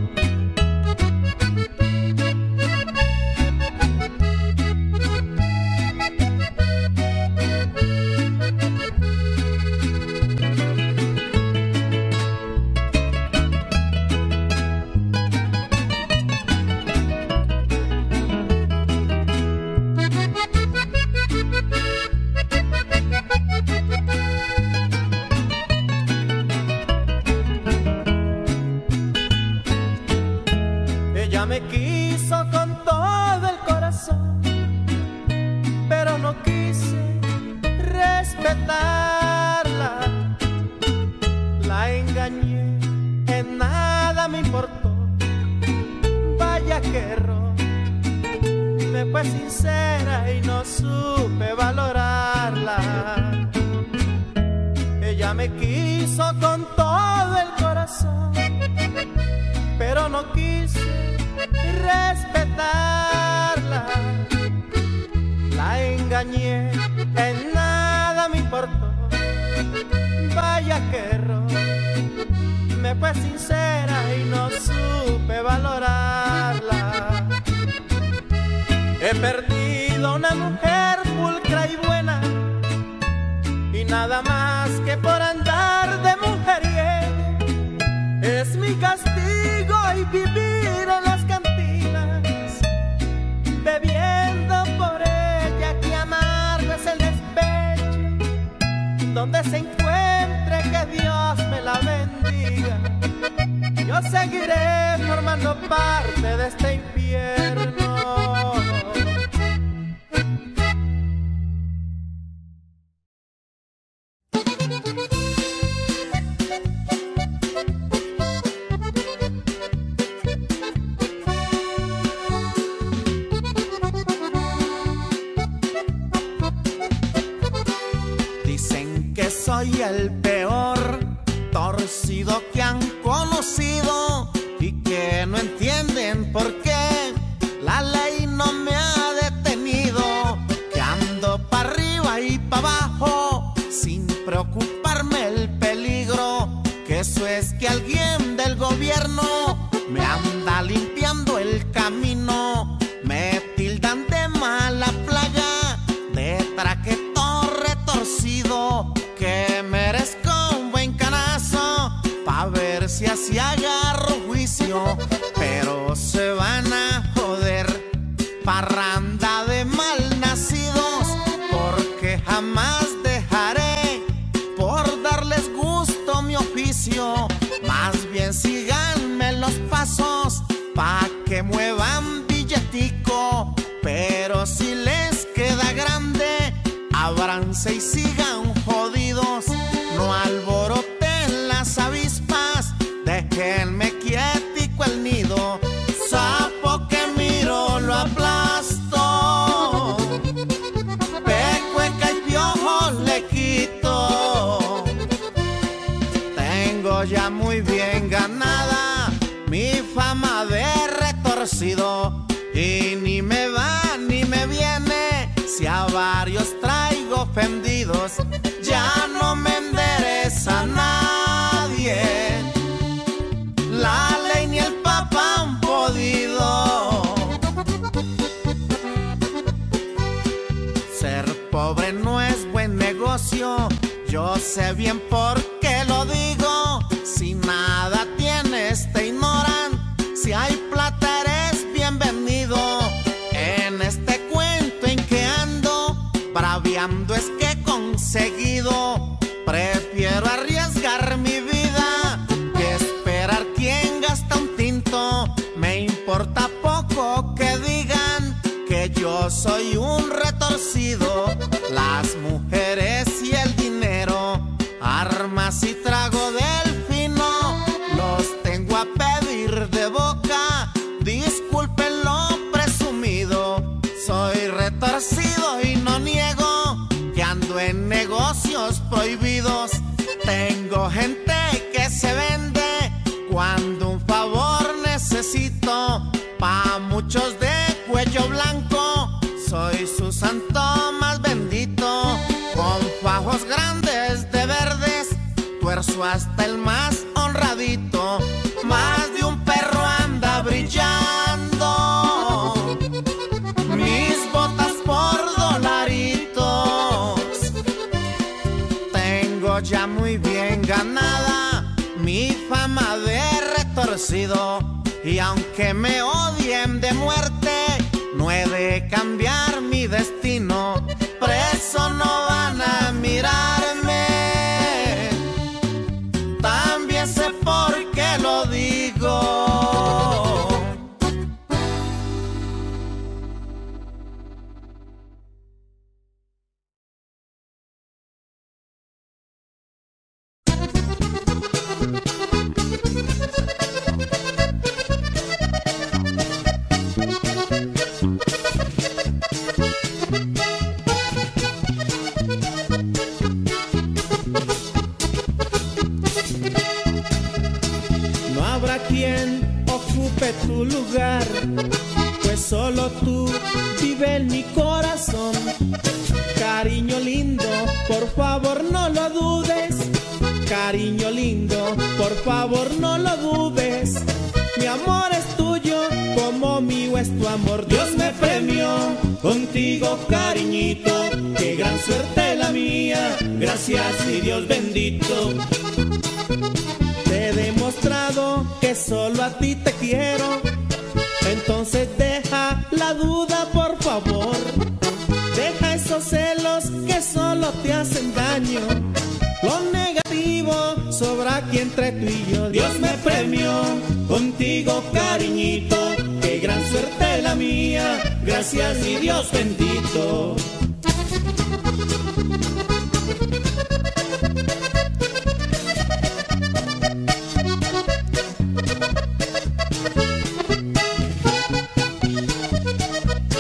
Speaker 2: Ella me quiso con todo el corazón, pero no quise respetarla. La engañé, en nada me importó. Vaya que error, me fue sincera y no supe valorarla. Ella me quiso con todo el corazón, pero no quise respetarla. La engañé, en nada me importó. Vaya que error, me fue sincera y no supe valorarla. He perdido una mujer pulcra y buena, y nada más que por andar de mujeriego. Es mi castigo y vivir en las cantinas, bebiendo por ella, que amargo es el despecho. Donde se encuentre, que Dios me la bendiga. Yo seguiré formando parte de este infierno.
Speaker 3: soy el peor torcido que han conocido y que no entienden por qué la ley no me ha detenido, que ando para arriba y para abajo sin preocuparme el peligro, que eso es que alguien del gobierno me anda limpiando el camino, me tildan de mala plaga, de traquetón retorcido, que merezco un buen canazo pa' ver si así agarro juicio, pero se van a joder, parranda de malnacidos, porque jamás dejaré por darles gusto mi oficio, más bien síganme los pasos pa' que muevan billetico, pero si les queda grande, ábranse y sigan jodidos, no alboroten las avispas, déjenme quietico el nido, sapo que miro lo aplasto, pecueca y piojo le quito, tengo ya muy bien ganada mi fama de retorcido, y ni me va ni me viene si a varios traigo ofendidos, ya no me endereza nadie, la ley ni el papa han podido. Ser pobre no es buen negocio, yo sé bien por qué lo digo, si nada tienes te ignoran, si hay plata eres bienvenido, en este cuento en que ando, braviando es que he conseguido, prefiero arriesgar mi vida que esperar quien gasta un tinto, me importa poco que digan que yo soy un retorcido, las mujeres y el dinero, armas y trago del fino, los tengo a pedir de boca, disculpen lo presumido, soy retorcido y no niego que ando en negocios prohibidos, tengo gente que se vende cuando un favor necesito, pa' muchos de cuello blanco, soy su santo más bendito, con fajos grandes de verdes, tuerzo hasta el más honradito, más de un perro anda brillando, mis botas por dolaritos, tengo ya muy bien ganada mi fama de retorcido, y aunque me odien de muerte, no he de cambiar mi destino, preso no van a mirarme, también sé por qué lo digo.
Speaker 1: No habrá quien ocupe tu lugar, pues solo tú vive en mi corazón. Cariño lindo, por favor no lo dudes. Cariño lindo, por favor no lo dudes. Mi amor es tuyo, como mío es tu amor. Dios me premió contigo, cariñito. Qué gran suerte la mía, gracias mi Dios bendito. Te he demostrado que solo a ti te quiero, entonces deja la duda por favor. Deja esos celos que solo te hacen daño. Lo negativo sobra aquí entre tú y yo. Dios me premió contigo, cariñito. Qué gran suerte la mía, gracias mi Dios bendito.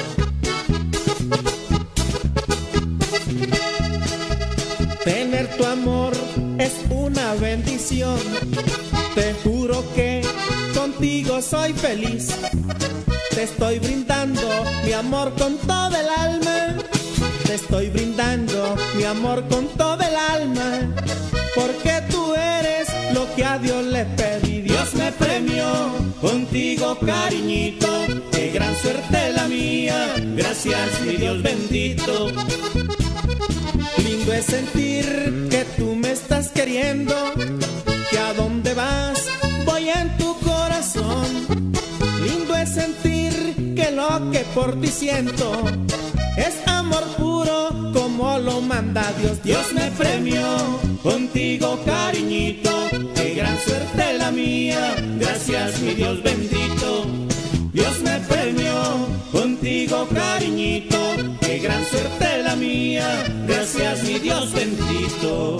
Speaker 1: Tener tu amor amor es una bendición. Te juro que contigo soy feliz. Te estoy brindando mi amor con todo el alma. Te estoy brindando mi amor con todo el alma. Porque tú eres lo que a Dios le pedí. Dios me premió contigo, cariñito. Qué gran suerte la mía. Gracias, mi Dios bendito. Lindo es sentir que tú me estás queriendo, que a dónde vas voy en tu corazón. Lindo es sentir que lo que por ti siento es amor puro como lo manda Dios. Dios me premió contigo, cariñito. Qué gran suerte la mía. Gracias, mi Dios bendito. Dios me premió contigo, cariñito. Qué gran suerte la mía. Gracias, mi Dios bendito.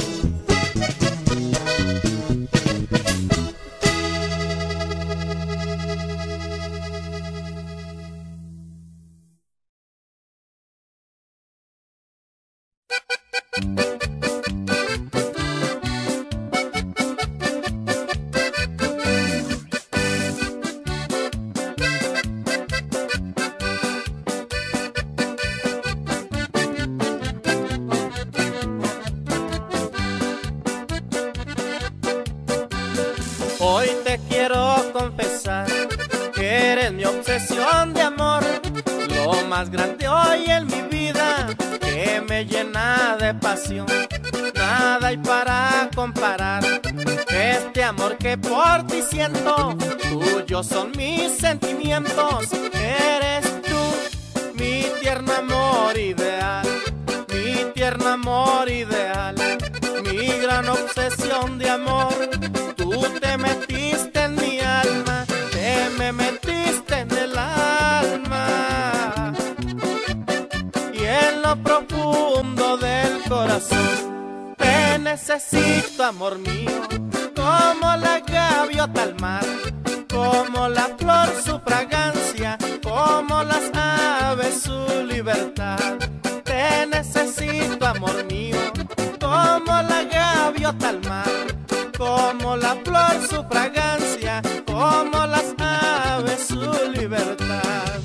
Speaker 2: Hoy te quiero confesar que eres mi obsesión de amor, lo más grande hoy en mi vida, que me llena de pasión. Nada hay para comparar este amor que por ti siento. Tuyos son mis sentimientos. Eres tú mi tierno amor ideal, mi tierno amor ideal, mi gran obsesión de amor. Tú te metiste en mi alma, te me metiste en el alma y en lo profundo del corazón. Te necesito, amor mío, como la gaviota al mar, como la flor su fragancia, como las aves su libertad. Te necesito, amor mío, como la gaviota al mar, como la flor su fragancia, como las aves su libertad.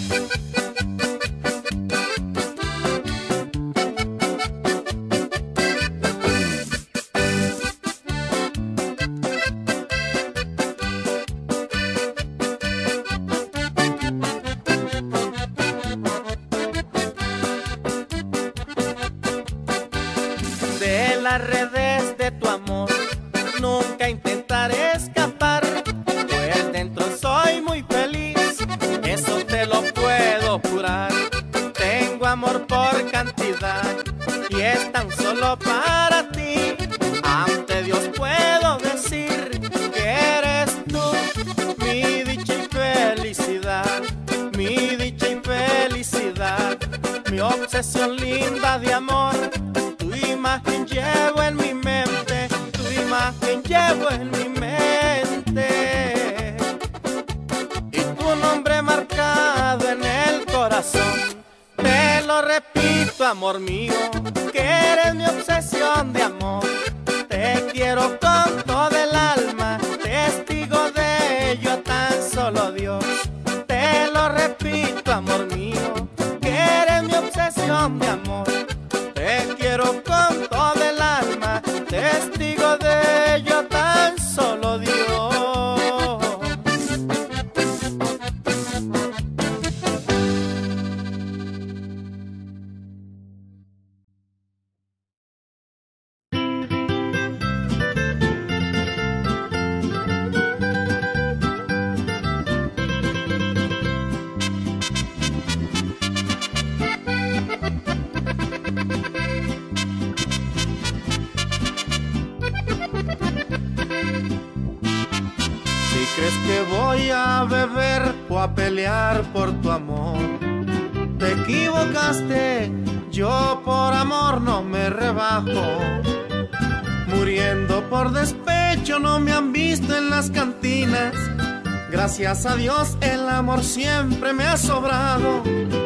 Speaker 2: De las redes de tu amor nunca intentaré escapar, pues dentro soy muy feliz, eso te lo puedo jurar. Tengo amor por cantidad y es tan solo para ti. Ante Dios puedo decir que eres tú mi dicha y felicidad, mi dicha y felicidad, mi obsesión linda de amor. Tu imagen llevo en mi mente, tu imagen llevo en mi mente y tu nombre marcado en el corazón. Te lo repito, amor mío, que eres mi obsesión de amor. Te quiero con todo el alma, testigo de ello tan solo Dios. Te lo repito, amor mío, que eres mi obsesión de amor. Te quiero con todo el alma, testigo de ello tan solo Dios.
Speaker 3: ¿Crees que voy a beber o a pelear por tu amor? Te equivocaste, yo por amor no me rebajo. Muriendo por despecho no me han visto en las cantinas. Gracias a Dios el amor siempre me ha sobrado.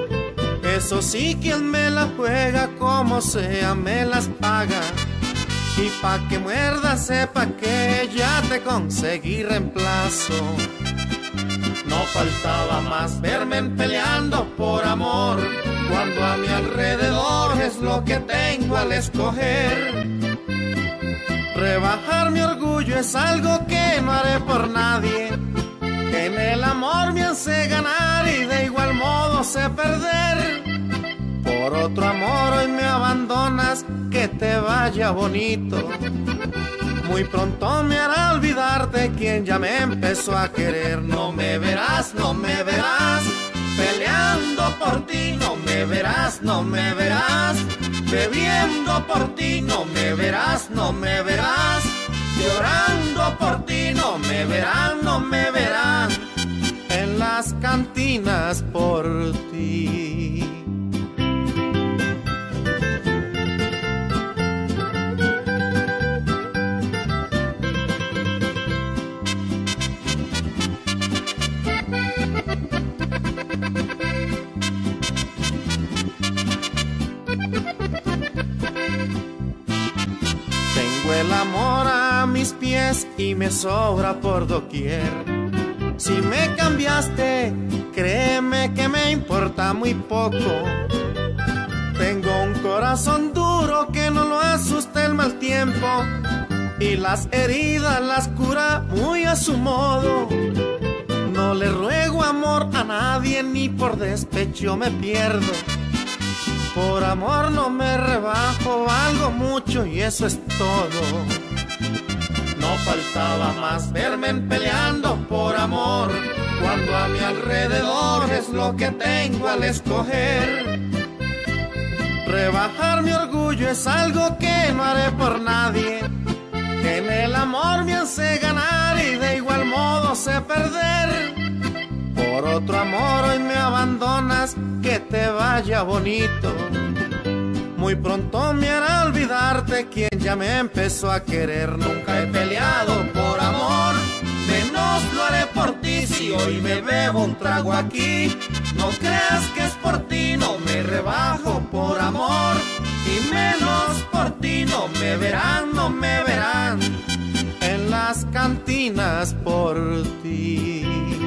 Speaker 3: Eso sí, quien me la juega como sea me las paga.
Speaker 2: Y pa' que muerda sepa que ya te conseguí reemplazo. No faltaba más verme peleando por amor, cuando a mi alrededor es lo que tengo al escoger. Rebajar mi orgullo es algo que no haré por nadie. En el amor me hace ganar y de igual modo sé perder. Por otro amor hoy me abandonas, que te vaya bonito. Muy pronto me hará olvidar de quien ya me empezó a querer. No me verás, no me verás peleando por ti. No me verás, no me verás bebiendo por ti. No me verás, no me verás llorando por ti. No me verán, no me verán en las cantinas por ti. El amor a mis pies y me sobra por doquier. Si me cambiaste, créeme que me importa muy poco. Tengo un corazón duro que no lo asusta el mal tiempo, y las heridas las cura muy a su modo. No le ruego amor a nadie, ni por despecho me pierdo. Por amor no me rebajo, valgo mucho y eso es todo. No faltaba más verme peleando por amor, cuando a mi alrededor es lo que tengo al escoger. Rebajar mi orgullo es algo que no haré por nadie. En el amor me hace ganar y de igual modo sé perder. Por otro amor hoy me abandonas, que te vaya bonito. Muy pronto me hará olvidarte quien ya me empezó a querer. Nunca he peleado por amor, menos lo haré por ti. Si hoy me bebo un trago aquí, no creas que es por ti. No me rebajo por amor, y menos por ti. No me verán, no me verán en las cantinas por ti.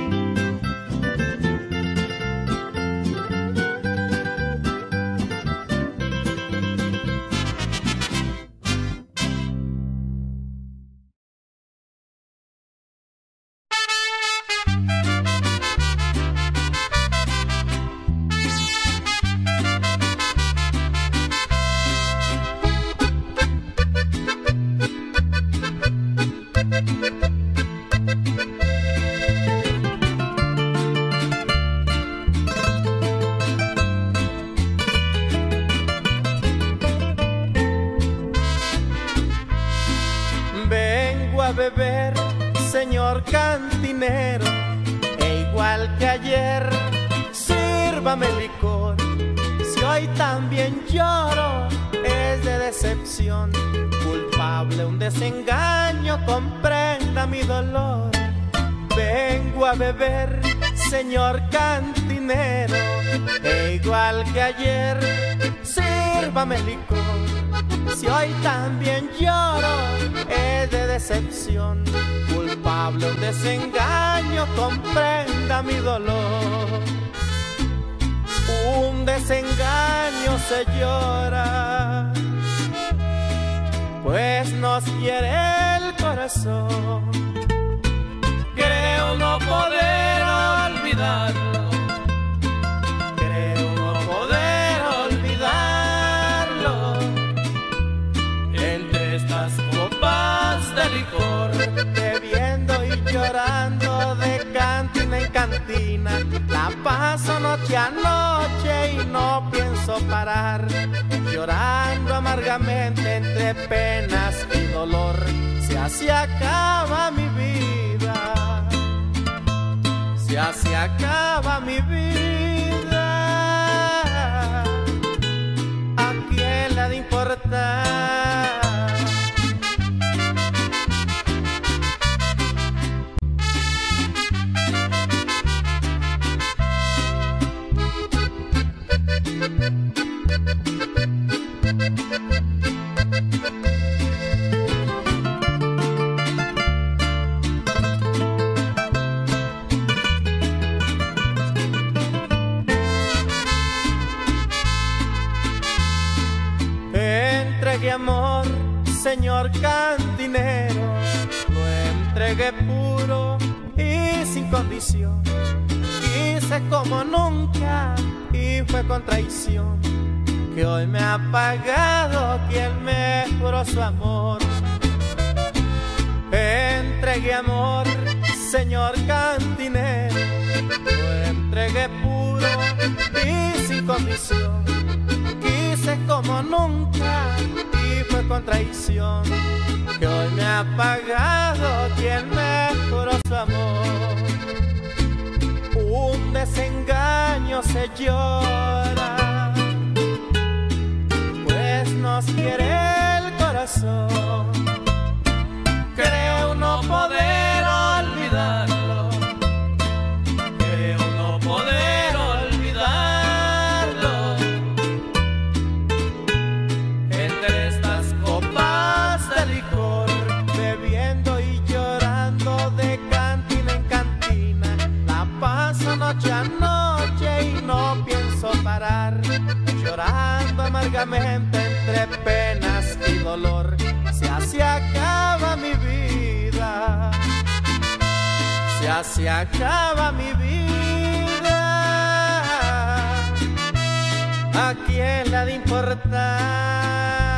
Speaker 1: Beber, señor cantinero, e igual que ayer, sírvame licor. Si hoy también lloro, es de decepción, culpable un desengaño, comprenda mi dolor. Vengo a beber, señor cantinero, e igual que ayer, sírvame licor. Si hoy también lloro, es de decepción, culpable un desengaño, comprenda mi dolor. Un desengaño se llora, pues nos hiere el corazón. Creo no poder olvidarlo, creo no poder olvidarlo. Entre estas copas de licor, bebiendo y llorando de cantina en cantina, la paso noche a noche y no pienso parar, llorando amargamente entre penas y dolor. Si así acaba mi vida, si así acaba mi vida, ¿a quién le ha de importar?
Speaker 2: entregué amor, señor cantinero, lo entregué puro y sin condición. Quise como nunca y fue con traición, que hoy me ha pagado quien me juró su amor. Entregué amor, señor cantinero, lo entregué puro y sin condición. Quise como nunca y fue con traición, que hoy me ha pagado quien me juró su amor. Un desengaño se llora, pues nos quiere el corazón. Creo no poder olvidarlo, creo no poder olvidarlo. Entre estas copas de licor, bebiendo y llorando de cantina en cantina, la paso noche a noche y no pienso parar, llorando amargamente entre penas y dolor. Si así acaba mi vida, si así acaba mi vida, ¿a quién le ha de importar?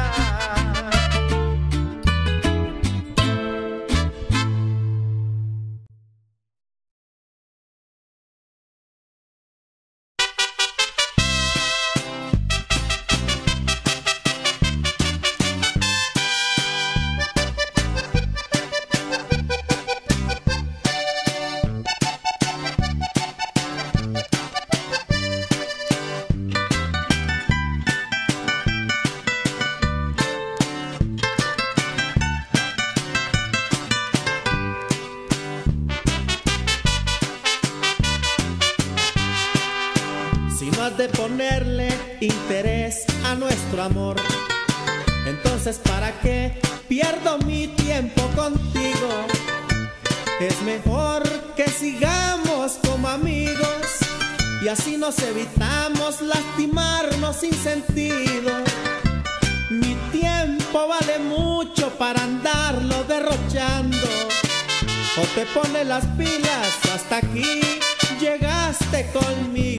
Speaker 1: Si no has de ponerle interés a nuestro amor, entonces ¿para qué pierdo mi tiempo contigo? Es mejor que sigamos como amigos y así nos evitamos lastimarnos sin sentido. Mi tiempo vale mucho para andarlo derrochando. O te pones las pilas, hasta aquí llegaste conmigo.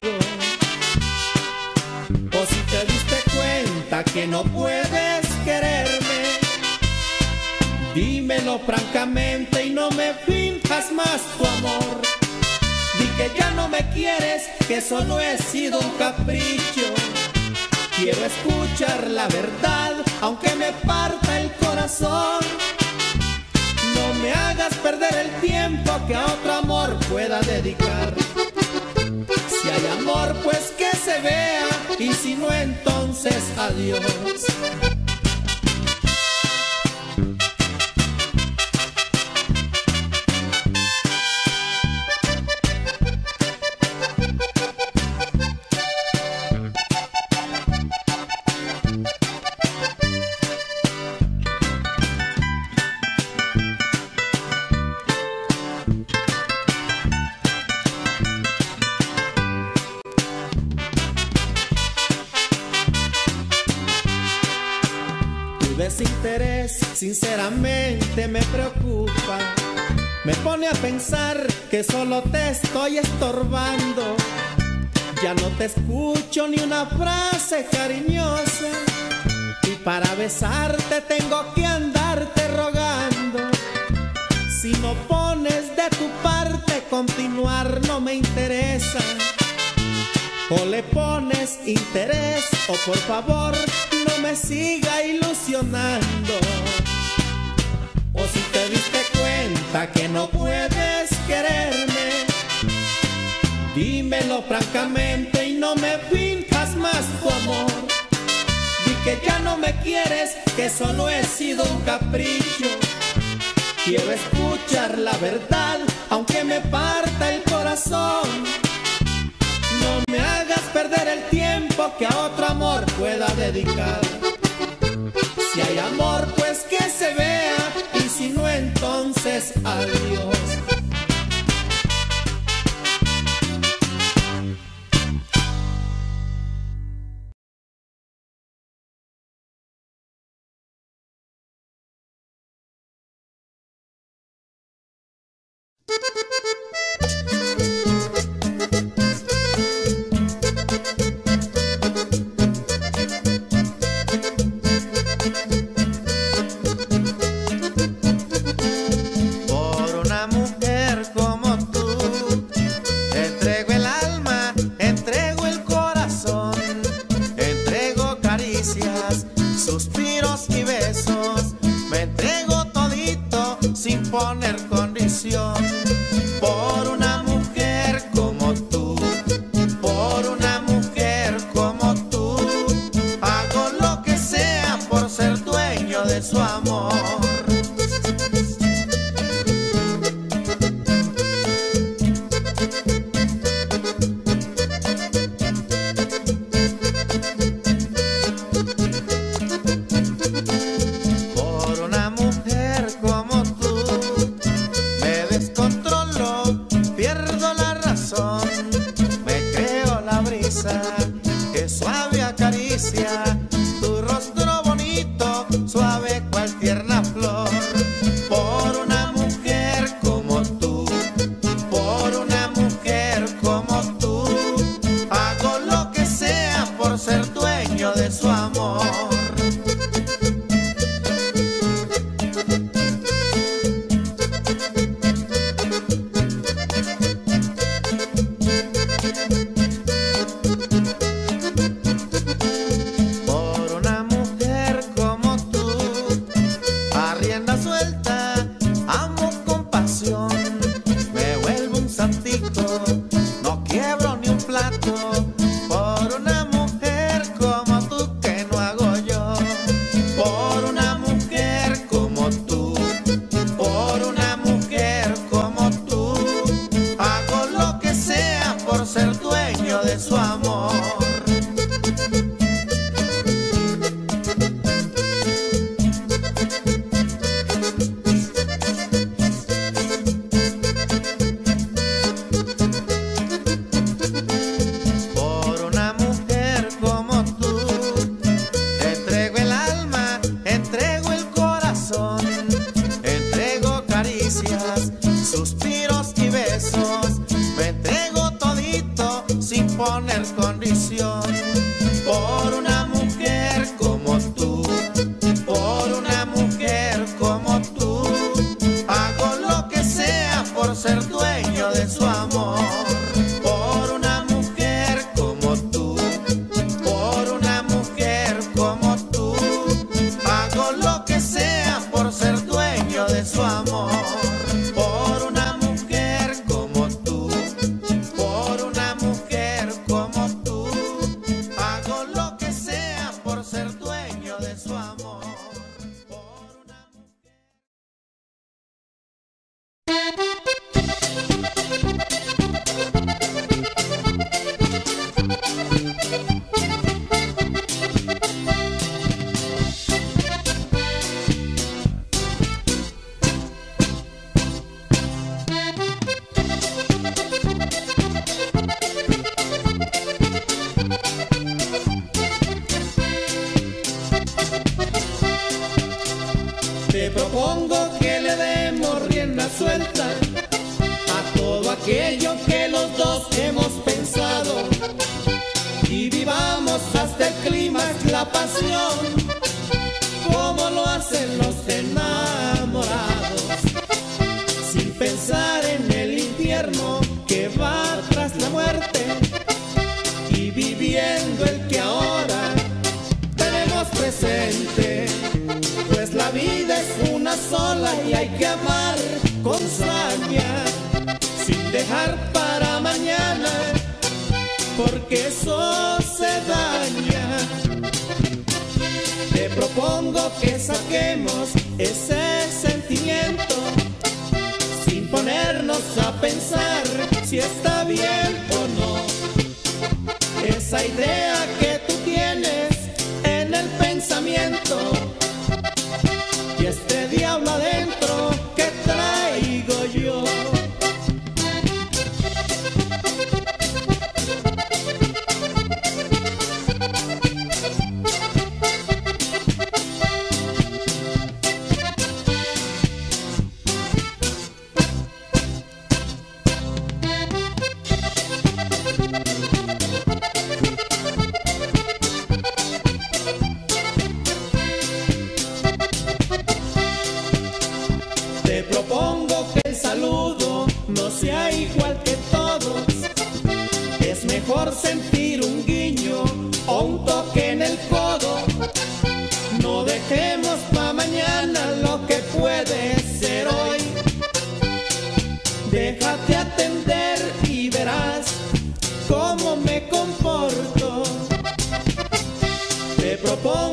Speaker 1: O si te diste cuenta que no puedes quererme, dímelo francamente y no me finjas más tu amor. Di que ya no me quieres, que solo he sido un capricho. Quiero escuchar la verdad, aunque me parta el corazón. No me hagas perder el tiempo que a otro amor pueda dedicar. Si hay amor, pues que se vea, y si no, entonces adiós. Desinterés sinceramente me preocupa, me pone a pensar que solo te estoy estorbando. Ya no te escucho ni una frase cariñosa, y para besarte tengo que andarte rogando. Si no pones de tu parte, continuar no me interesa. O le pones interés, o por favor no me siga ilusionando. O si te diste cuenta que no puedes quererme, dímelo francamente y no me finjas más tu amor. Di que ya no me quieres, que solo he sido un capricho. Quiero escuchar la verdad, aunque me parta el corazón. No me hagas perder el tiempo que a otro amor pueda dedicar. Si hay amor, pues que se vea, y si no, entonces adiós.
Speaker 3: Suspiros y besos, me entrego todito sin poner condición. Por una mujer como tú, por una mujer como tú, hago lo que sea por ser dueño de su amor. Que suave acaricia tu rostro bonito, suave cual tierna flor. Por una mujer como tú, por una mujer como tú, hago lo que sea por ser dueño de su amor. No quiebro ni un plato por una mujer como tú que no hago yo. Por una mujer como tú, por una mujer como tú, hago lo que sea por ser dueño de su amor. Suspiros y besos, me entrego todito sin poner condición. Por una mujer como tú, por una mujer como tú, hago lo que sea por ser dueño de su amor. Por una mujer como tú, por una mujer como tú, hago lo que sea por ser dueño de su amor. Por una mujer como tú, por una mujer como tú, hago lo que sea por ser dueño de su amor. Por una
Speaker 1: Te propongo que le demos rienda suelta a todo aquello que los dos hemos pensado y vivamos hasta el clímax la pasión, como lo hacen los enamorados, sin pensar en el infierno que va tras la muerte y viviendo el que ahora tenemos presente. Pues la vida es una sola y hay que amar con saña, sin dejar para mañana, porque eso se daña. Te propongo que saquemos ese sentimiento, sin ponernos a pensar si está bien o no. Esa idea que tú tienes en el pensamiento, y este diablo adentro que traigo yo.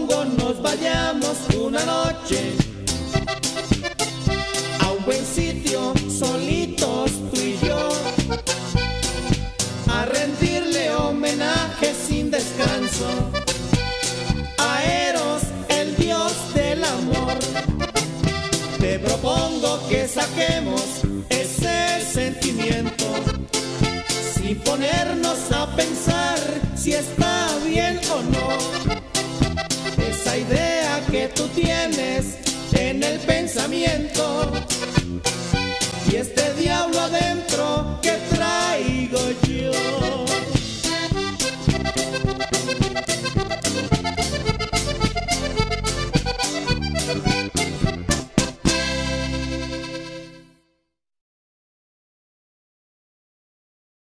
Speaker 1: propongo nos vayamos una noche a un buen sitio, solitos tú y yo, a rendirle homenaje sin descanso a Eros, el dios del amor. Te propongo que saquemos ese sentimiento sin ponernos a pensar si está bien o no. Esa idea que tú tienes en el pensamiento y este diablo adentro